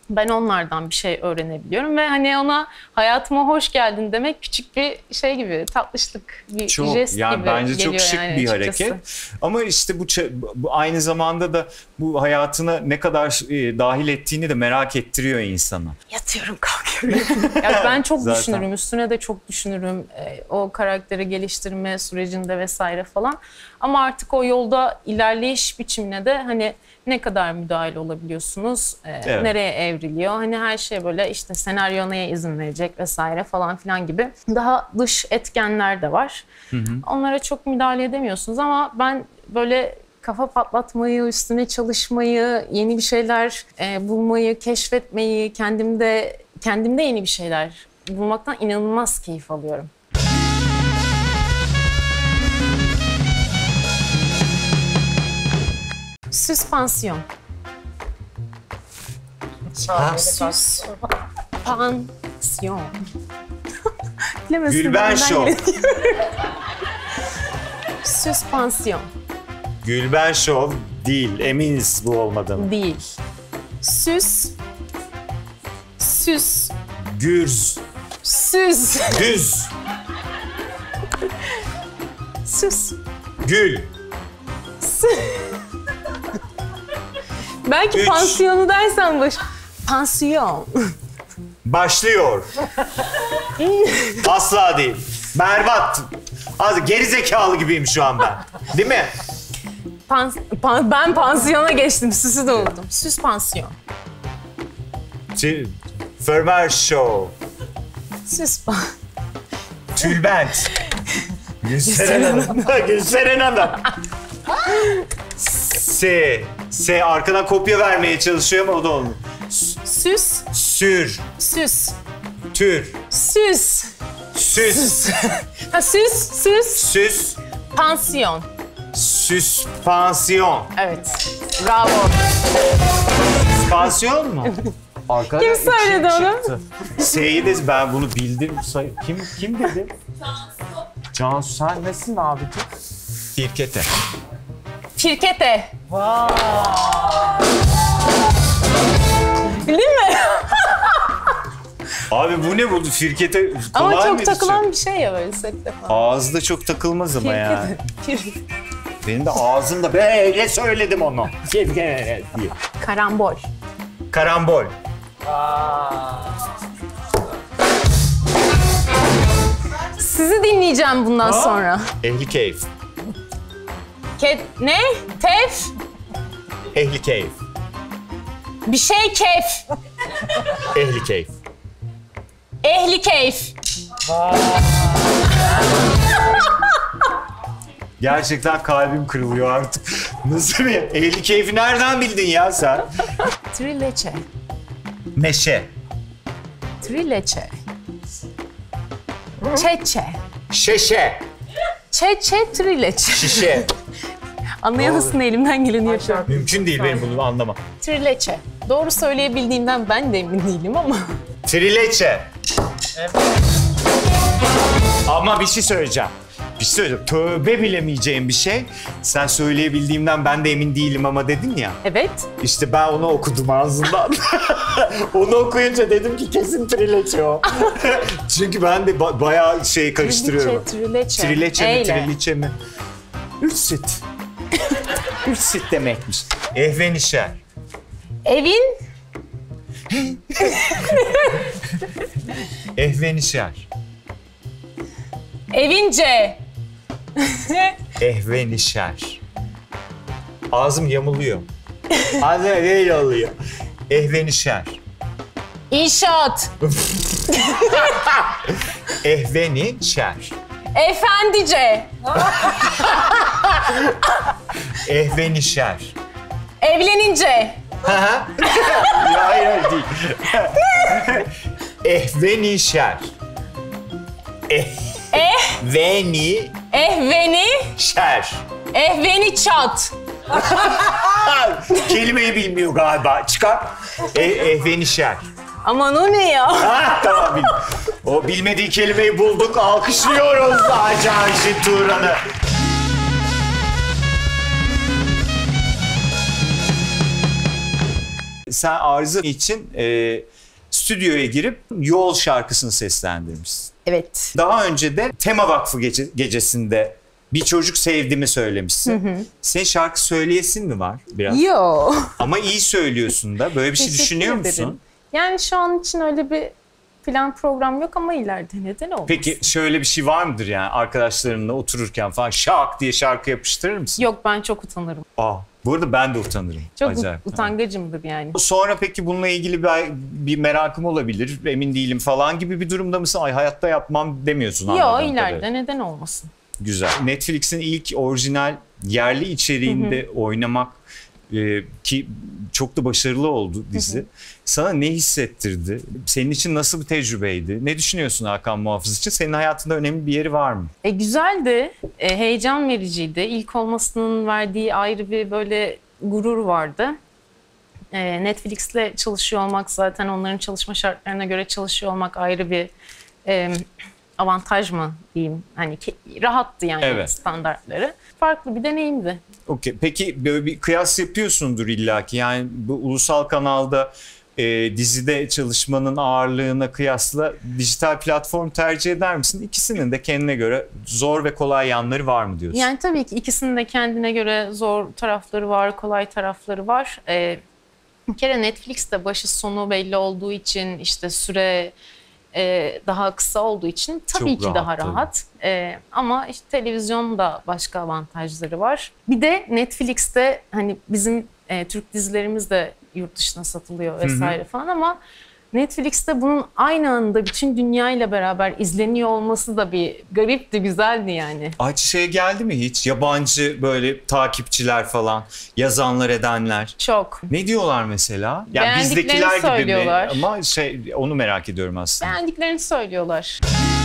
Ben onlardan bir şey öğrenebiliyorum ve hani ona hayatıma hoş geldin demek küçük bir şey gibi, tatlışlık, bir Çok, jest yani gibi bence geliyor çok şık yani bir açıkçası. hareket. Ama işte bu, ça- bu aynı zamanda da bu hayatına ne kadar e, dahil ettiğini de merak ettiriyor insana. Yatıyorum, kalkıyorum. Ya ben çok Zaten. düşünürüm, üstüne de çok düşünürüm. Ee, o karakteri geliştirme sürecinde vesaire falan. Ama artık o yolda ilerleyiş biçimine de hani ne kadar müdahale olabiliyorsunuz, e, Evet. nereye evriliyor. Hani her şey böyle işte senaryo neye izin verecek vesaire falan filan gibi. Daha dış etkenler de var. Onlara çok müdahale edemiyorsunuz ama ben böyle kafa patlatmayı, üstüne çalışmayı, yeni bir şeyler e, bulmayı, keşfetmeyi, kendimde kendimde yeni bir şeyler bulmaktan inanılmaz keyif alıyorum. Süspansiyon. Süspansiyon. Bilemesin, Gülben benden Show. geliyor. Süspansiyon. Gülben Show değil, eminiz bu olmadığını. Değil. Süs. Süs. Gürz, Süs. düz, Süs. gül, Belki Üç. pansiyonu dersen baş. Pansiyon. başlıyor. Asla değil. Berbat. Az gerizekalı gibiyim şu an ben. Değil mi? Pans, pan- ben pansiyona geçtim. Süsü de unuttum. Süs pansiyon. Tü- Fermer Show. Süs pan. Tülbent. Gülseren Hanım. Gülseren Hanım. S. S. Arkadan kopya vermeye çalışıyor ama o da olmuyor. Süs. Sür. Süs. Tür. Süs. Süs. Ha, süs. Süs. Süs. Pansiyon. Süspansiyon. Evet. Bravo. Pansiyon mu? Arkada Kim söyledi iki onu? çıktı. S'yi de ben bunu bildim. Say- Kim kim dedi? Cansu. Cansu sen nesin abicim? Firkete. Firkete. Bildin mi? Abi bu ne bu? Firkete kolay Ama çok mıydı takılan bir şey ya böyle sette falan. Ağızda çok takılmaz ama yani. Firkete. Benim de ağzımda böyle söyledim onu. Firkete diye. Karambol. Karambol. Sizi dinleyeceğim bundan sonra. Ehli keyif. Ke ne? Tef? Ehli keyif. Bir şey keyf. Ehli keyif. Ehli keyif. Gerçekten kalbim kırılıyor artık. Nasıl bir ehli keyfi nereden bildin ya sen? Trileçe. Meşe. Trileçe. Çeçe. Şeşe. Çeçe trileçe. Şişe. Anlayamazsın, elimden geleni yapıyorum. Mümkün değil benim bunu anlamam. Trileçe. Doğru söyleyebildiğimden ben de emin değilim ama. Trileçe. Ama bir şey söyleyeceğim. Bir şey söyleyeceğim. Tövbe bilemeyeceğim bir şey. Sen söyleyebildiğimden ben de emin değilim ama dedin ya. Evet. İşte ben onu okudum ağzından. Onu okuyunca dedim ki kesin trileçe o. Çünkü ben de ba- bayağı şey karıştırıyorum. Trileçe. Trileçe mi, Eyle. triliçe mi? Ürsit. Ürsit demekmiş. Ehvenişer. Evin. Ehvenişer. Evince. Ehvenişer. Ağzım yamuluyor. Ağzım böyle oluyor. Ehvenişer. İnşaat. Ehvenişer. Efendice. Ehvenişer. Evlenince. Ya hayır hayır değil. Ehvenişer. Ehvenişer. Ehveni. Ehveni çat. Kelimeyi bilmiyor galiba. Çıkar. E, ehvenişer. Aman o ne ya? Ha, tamam bildim. O bilmediği kelimeyi bulduk. Alkışlıyoruz Acanşi Turan'ı. sen Arıza için e, stüdyoya girip Yol şarkısını seslendirmişsin. Evet. Daha önce de Tema Vakfı gece, gecesinde Bir Çocuk Sevdiğimi söylemişsin. Hı hı. Senin şarkı söyleyesin mi var biraz? Yo. Ama iyi söylüyorsun da. Böyle bir şey Teşekkür düşünüyor ederim. musun? Yani şu an için öyle bir plan program yok ama ileride neden olmasın? Peki şöyle bir şey var mıdır yani arkadaşlarınla otururken falan şak diye şarkı yapıştırır mısın? Yok, ben çok utanırım. Aa, bu arada ben de utanırım. Çok Acayip. utangacımdır yani. Sonra peki bununla ilgili bir, bir merakım olabilir, emin değilim falan gibi bir durumda mısın? Ay hayatta yapmam demiyorsun. Yok, ileride kadarıyla. Neden olmasın? Güzel. Netflix'in ilk orijinal yerli içeriğinde hı hı. oynamak e, ki çok da başarılı oldu dizi. Hı hı. Sana ne hissettirdi? Senin için nasıl bir tecrübeydi? Ne düşünüyorsun Hakan Muhafız için? Senin hayatında önemli bir yeri var mı? E, güzeldi. E, heyecan vericiydi. İlk olmasının verdiği ayrı bir böyle gurur vardı. E, Netflix'le çalışıyor olmak, zaten onların çalışma şartlarına göre çalışıyor olmak ayrı bir e, avantaj mı diyeyim? Hani ki, rahattı yani evet. standartları. Farklı bir deneyimdi. Okey. Peki böyle bir kıyas yapıyorsundur illaki. Yani bu ulusal kanalda e, dizide çalışmanın ağırlığına kıyasla dijital platform tercih eder misin? İkisinin de kendine göre zor ve kolay yanları var mı diyorsun? Yani tabii ki ikisinin de kendine göre zor tarafları var, kolay tarafları var. Ee, bir kere Netflix'te başı sonu belli olduğu için, işte süre e, daha kısa olduğu için tabii Çok ki rahat, daha rahat. Ee, ama işte televizyonda başka avantajları var. Bir de Netflix'te hani bizim e, Türk dizilerimiz de yurt dışına satılıyor vesaire hı hı. falan ama Netflix'te bunun aynı anda bütün dünyayla beraber izleniyor olması da bir garipti, güzeldi yani. Ayçiçeğe geldi mi hiç? Yabancı böyle takipçiler falan, yazanlar edenler. Çok. Ne diyorlar mesela? Yani bizdekiler gibi mi? Ama şey, onu merak ediyorum aslında. Beğendiklerini söylüyorlar.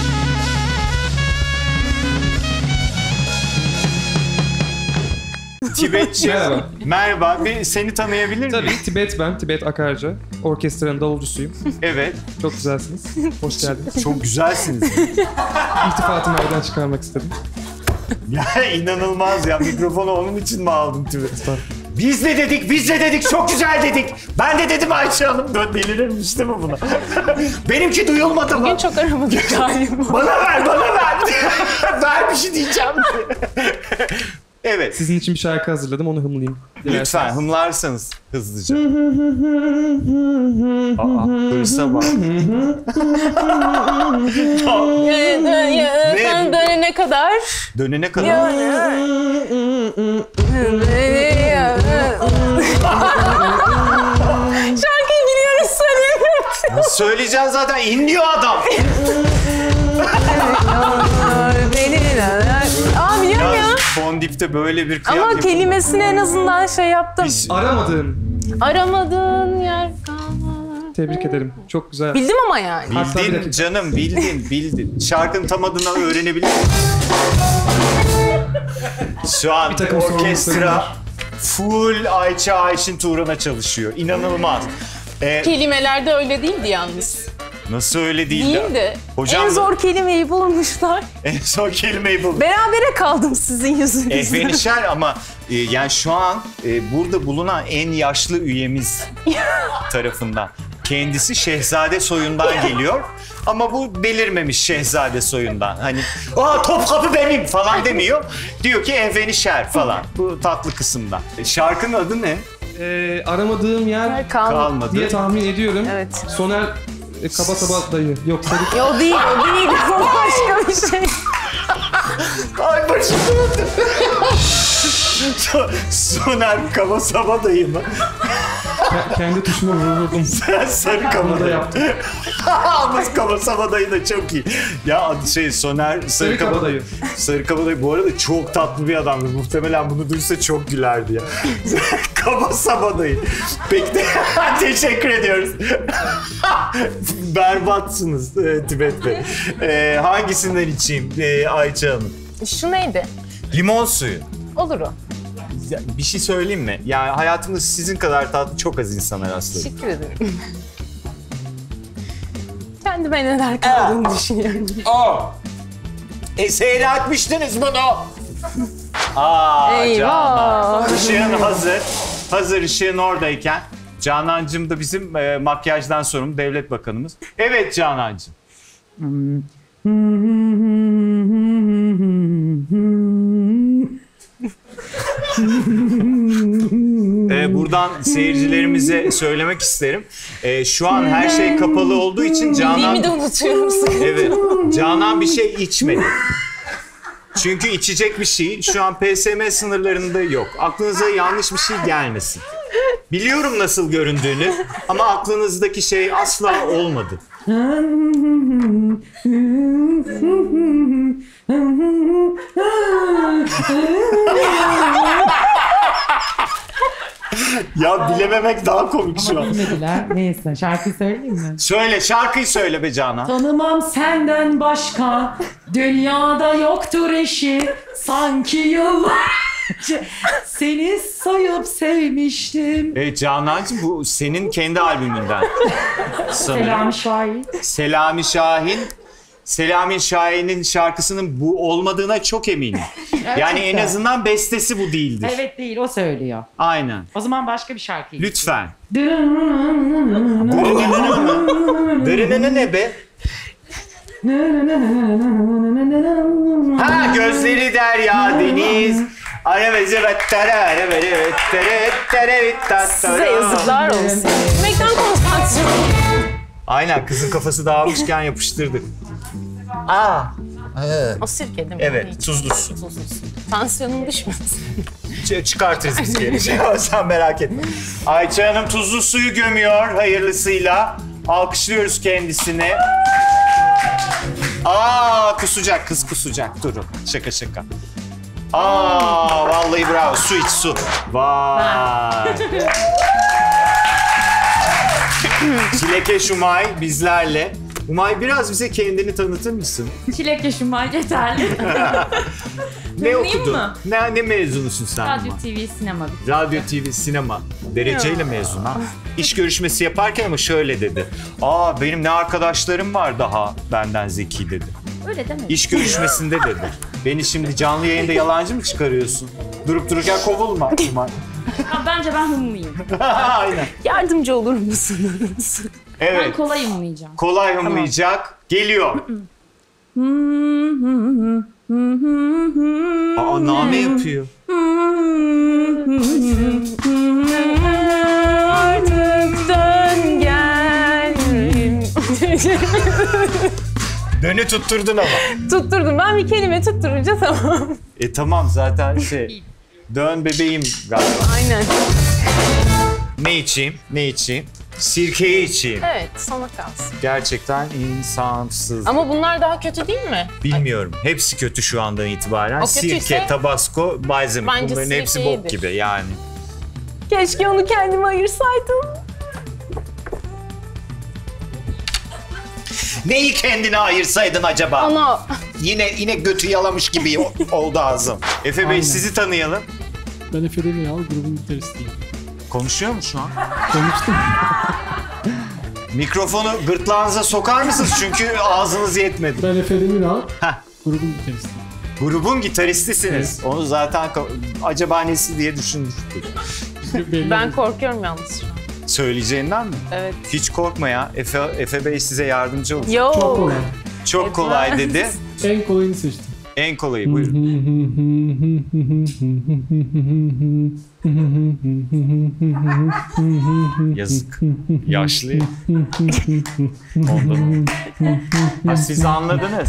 Tibetçi. Merhaba. Merhaba. Bir seni tanıyabilir miyim? Tabii, Tibet ben. Tibet Akarca. Orkestranın davulcusuyum. Evet. Çok güzelsiniz. Hoş geldiniz. Çok güzelsiniz. İltifatımı nereden çıkarmak istedim. Ya inanılmaz ya. Mikrofonu onun için mi aldın Tibet? Biz de dedik, biz de dedik, çok güzel dedik. Ben de dedim Ayça Hanım. Delirirmiş değil mi buna? Benimki duyulmadı mı? Bugün çok aramadık galiba. Bana ver, bana ver. Ver bir şey diyeceğim. Evet. Sizin için bir şarkı hazırladım, onu hımlayayım. Dilerseniz. Lütfen hımlarsanız hızlıca. Aa, hırsa bak. Sen dönene kadar. Dönene kadar. Şarkıyı biliyoruz, söyleyemiyorum. Söyleyeceğim zaten, inliyor adam. Aa, biliyorum ya. Fondip'te böyle bir kıyak Ama yapıldı. kelimesini en azından şey yaptım. Biz... Aramadığım. Aramadığın yer kalmadı. Tebrik ederim. Çok güzel. Bildim ama yani. Bildin canım, bildin, bildin. Şarkının tam adını öğrenebilir misin? Şu an orkestra full Ayça Ayşin Turan'a çalışıyor. İnanılmaz. Ee, Kelimelerde öyle değildi yalnız. Nasıl öyle değildi? Değildi. Hocam, en zor kelimeyi bulmuşlar. En zor kelimeyi buldum. Berabere kaldım sizin yüzünüzden. Ehvenişer ama e, yani şu an e, burada bulunan en yaşlı üyemiz tarafından. Kendisi Şehzade soyundan geliyor. Ama bu belirmemiş Şehzade soyundan. Hani aa Topkapı benim falan demiyor. Diyor ki Ehvenişer falan. Bu tatlı kısımdan. E, şarkının adı ne? Ee, aramadığım yer Kalmadı. Kalmadı. diye tahmin ediyorum. Evet. Soner e, Kaba Saba dayı. Yok Sadık. O değil, o değil. O başka bir şey. Ay başım döndü. Soner Kaba Saba dayı mı? Ke- kendi tuşuma vurdum. Sen sarı kaba da yaptım. Ama Kaba Saba dayı da çok iyi. Ya şey Soner Sarı, Sarı Kaba dayı. Sarı Kaba dayı bu arada çok tatlı bir adamdır. Muhtemelen bunu duysa çok gülerdi ya. Kaba Saba dayı. Peki de teşekkür ediyoruz. Berbatsınız e, Tibet Bey. E, hangisinden içeyim e, Ayça Hanım? Şu neydi? Limon suyu. Olur o. Ya, bir şey söyleyeyim mi? Yani hayatımda sizin kadar tatlı çok az insana rastladım. Teşekkür ederim. Kendime neler kaldığını düşünüyorum. Aa! E seyretmiştiniz bunu. Aa Eyvah. canım. Işığın hazır. Hazır ışığın oradayken Canancığım da bizim e, makyajdan sorumlu devlet bakanımız. Evet Canancığım. Ee, buradan seyircilerimize söylemek isterim. Ee, şu an her şey kapalı olduğu için Canan... Bildiğimi de unutuyorum sıkıntı. Evet. Canan bir şey içmedi. Çünkü içecek bir şey şu an P S M sınırlarında yok. Aklınıza yanlış bir şey gelmesin. Biliyorum nasıl göründüğünü ama aklınızdaki şey asla olmadı. Ya bilememek daha komik şu an. Bilmediler. Neyse şarkıyı söyleyeyim mi? Söyle, şarkıyı söyle be Canan. Tanımam senden başka, dünyada yoktur eşi. Sanki yıllarca seni sayıp sevmiştim. Evet Canancığım, bu senin kendi albümünden. Sanırım. Selami Şahin. Selami Şahin. Selami Şahin'in şarkısının bu olmadığına çok eminim. Yani en azından bestesi bu değildir. Evet değil, o söylüyor. Aynen. O zaman başka bir şarkı. Lütfen. Dırınını ne be? Ha, gözleri derya deniz. Size yazıklar olsun. Yemekten konsantrasyon. Aynen, kızın kafası dağılmışken yapıştırdık. Aa. O sirke değil mi? Evet, tuzlu su. Tuzlu su. Tansiyonun düşmesin. Ç- çıkartırız biz geri. Sen merak etme. Ayça Hanım tuzlu suyu gömüyor hayırlısıyla. Alkışlıyoruz kendisini. Aa, kusacak, kız kusacak. Durun. Şaka şaka. Aa, vallahi bravo. Su iç, su. Vay. Çilekeş Umay bizlerle. Umay, biraz bize kendini tanıtır mısın? Çilek yaşım var yeterli. Ne Tanıyayım okudun? mı? Ne, ne mezunusun sen? Radyo, Umay? T V, sinema. Radyo, T V, sinema. Dereceyle mezun ha. İş görüşmesi yaparken ama şöyle dedi. Aa, benim ne arkadaşlarım var daha benden zeki dedi. Öyle deme. İş görüşmesinde dedi. Beni şimdi canlı yayında yalancı mı çıkarıyorsun? Durup dururken kovulma. Ha, bence ben hımlıyım. Aynen. Yardımcı olur musunuz? Ben Evet. kolay hımlayacağım. Kolay hımlayacak. Geliyor. Aa, name yapıyor. Artık dön gel. Dönü tutturdun ama. Tutturdum. Ben bir kelime tutturunca tamam. E tamam, zaten şey. Dön bebeğim galiba. Aynen. Ne içeyim? Ne içeyim? Sirkeyi içeyim. Evet, sana kalsın. Gerçekten insansız. Ama bunlar daha kötü değil mi? Bilmiyorum. Hepsi kötü şu andan itibaren. O kötüyse- Sirke, tabasco, balzamik. Bence Bunların sirke hepsi bok iyidir. gibi yani. Keşke onu kendime ayırsaydım. Neyi kendine ayırsaydın acaba? Ana. Yine yine götü yalamış gibi o- oldu ağzım. Efe Bey, Aynen. sizi tanıyalım. Ben Efe Demiral, grubun gitaristiyim. Konuşuyor mu şu an? Konuştum. Mikrofonu gırtlağınıza sokar mısınız? Çünkü ağzınız yetmedi. Ben Efe Demiral, Heh. grubun gitaristiyim. Grubun gitaristisiniz. Onu zaten ka- acaba nesi diye düşünmüştük. Belli Ben değil. korkuyorum yalnız şu an. Söyleyeceğinden mi? Evet. Hiç korkma ya. Efe, Efe Bey size yardımcı olacak. Yo. Çok kolay. Çok kolay dedi. En kolayını seçtim. En kolayı buyurun. Yazık. Yaşlı. Ondan. Ha, siz anladınız.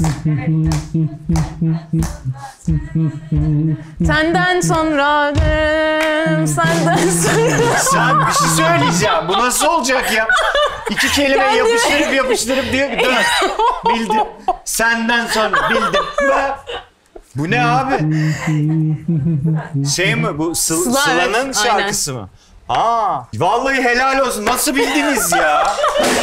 Senden sonra dön, senden sonra. Sen bir şey söyleyeceğim. Bu nasıl olacak ya? İki kelime Kendime- yapıştırıp yapıştırıp diyor ki dön. Bildim. Senden sonra bildim. Bu ne abi? Şey mi bu? Sı- Sıla, Sıla'nın evet, şarkısı mı? Aa, vallahi helal olsun. Nasıl bildiniz ya?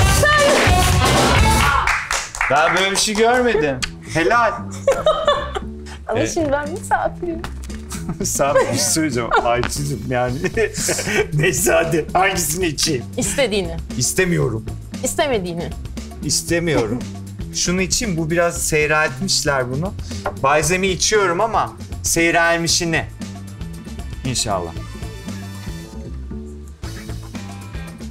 Ben böyle bir şey görmedim. Helal. Ama Evet. şimdi ben misafirim. Sen bir şey söyleyeceğim. Ayça'cığım yani. Neyse hadi. Hangisini içeyim? İstediğini. İstemiyorum. İstemediğini. İstemiyorum. Şunu içeyim. Bu biraz seyreltmişler bunu. Balzami içiyorum ama seyrelmişini. İnşallah.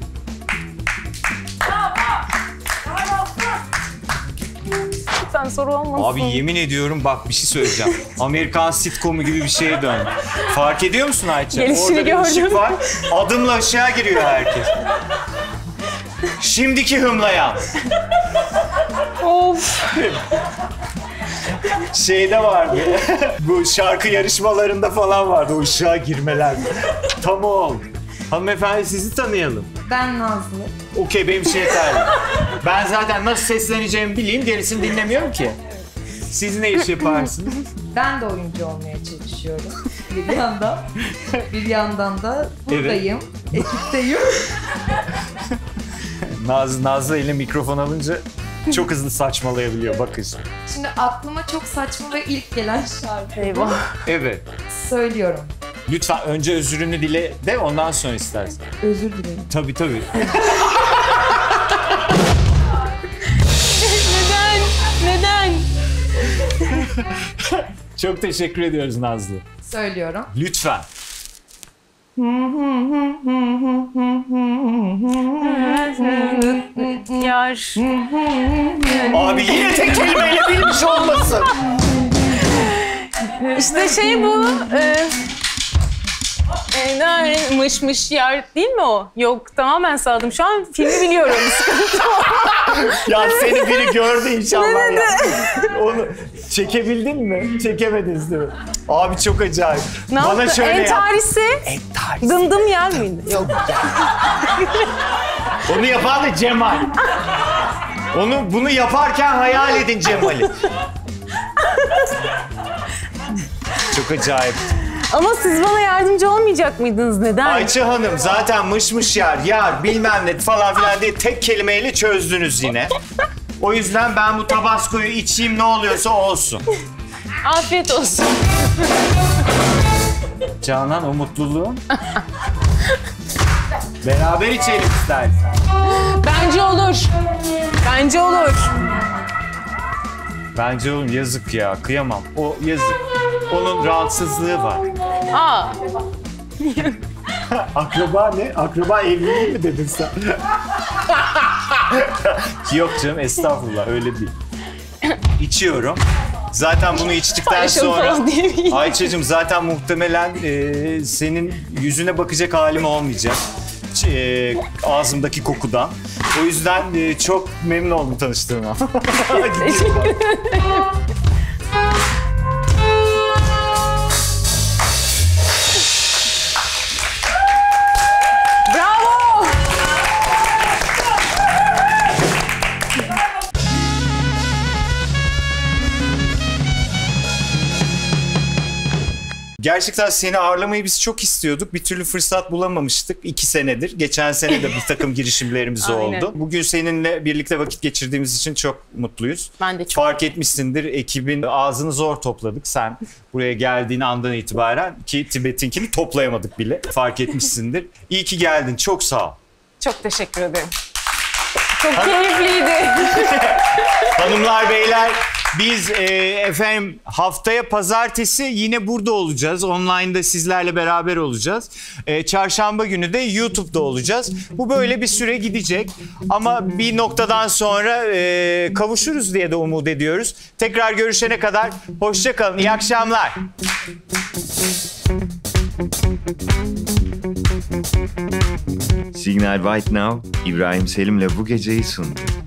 lütfen soru olmasın. Abi yemin ediyorum bak bir şey söyleyeceğim. Amerikan sitcomu gibi bir şeye döndü. Fark ediyor musun Ayça? Gelişini Orada bir ışık gördüm. var. Adımla aşağı giriyor herkes. Şimdiki hımlayan. Of. Şeyde vardı. Bu şarkı yarışmalarında falan vardı. O ışığa girmeler. Tam o oldu. Hanımefendi sizi tanıyalım. Ben Nazlı. Okey benim şey yeterli. Ben zaten nasıl sesleneceğimi bileyim, gerisini dinlemiyorum ki. Siz ne iş yaparsınız? Ben de oyuncu olmaya çalışıyorum. Bir yandan, bir yandan da buradayım, ekipteyim. Naz, Nazlı eline mikrofon alınca çok hızlı saçmalayabiliyor, bakın. Şimdi aklıma çok saçma ve ilk gelen şarkı. Eyvah. Evet. Söylüyorum. Lütfen önce özrünü dile de ondan sonra istersen. Özür dilerim. Tabii tabii. Neden? Neden? Çok teşekkür ediyoruz Nazlı. Söylüyorum. Lütfen. Yar. Abi yine tek kelimeyle bilmiş olmasın. İşte şey bu. E, e, ne- mış mış yar değil mi o? Yok tamamen sağladım. Şu an filmi biliyorum. Sıkıntı yok. Ya seni biri gördü inşallah ya. Onu çekebildin mi? Çekemediniz değil mi? Abi çok acayip. Ne Bana yaptı? şöyle yap. Entarisi. Entarisi. Dım dım yer miydi? Yok. Onu yapan da Cemal. Onu bunu yaparken hayal edin Cemal'i. Çok acayip. Ama siz bana yardımcı olmayacak mıydınız? Neden? Ayça Hanım zaten mış mış yer, yar bilmem ne falan filan diye tek kelimeyle çözdünüz yine. O yüzden ben bu tabascoyu içeyim ne oluyorsa olsun. Afiyet olsun. Canan o mutluluğun. Beraber içelim istersen. Bence olur. Bence olur. Bence oğlum yazık ya, kıyamam. O yazık. Onun rahatsızlığı var. Aa. Akraba ne? Akraba evliliği mi dedin sen? Yok canım estağfurullah öyle değil. İçiyorum. Zaten bunu içtikten Paylaşalım sonra falan diye. Ayça'cığım zaten muhtemelen e, senin yüzüne bakacak halim olmayacak. Ç- E, ağzımdaki kokudan. O yüzden e, çok memnun oldum tanıştığıma. Teşekkür ederim. Bravo. Gerçekten seni ağırlamayı biz çok istiyorduk. Bir türlü fırsat bulamamıştık iki senedir. Geçen sene de bir takım girişimlerimiz Aynen. oldu. Bugün seninle birlikte vakit geçirdiğimiz için çok mutluyuz. Ben de çok. Fark etmişsindir ekibin ağzını zor topladık. Sen buraya geldiğin andan itibaren ki Tibet'inkini toplayamadık bile. Fark etmişsindir. İyi ki geldin. Çok sağ ol. Çok teşekkür ederim. Çok keyifliydi. Hanımlar beyler biz e, efendim haftaya pazartesi yine burada olacağız. Online'da sizlerle beraber olacağız. E, çarşamba günü de YouTube'da olacağız. Bu böyle bir süre gidecek. Ama bir noktadan sonra e, kavuşuruz diye de umut ediyoruz. Tekrar görüşene kadar hoşça kalın. İyi akşamlar. Signal White Now, İbrahim Selim'le bu geceyi sundu.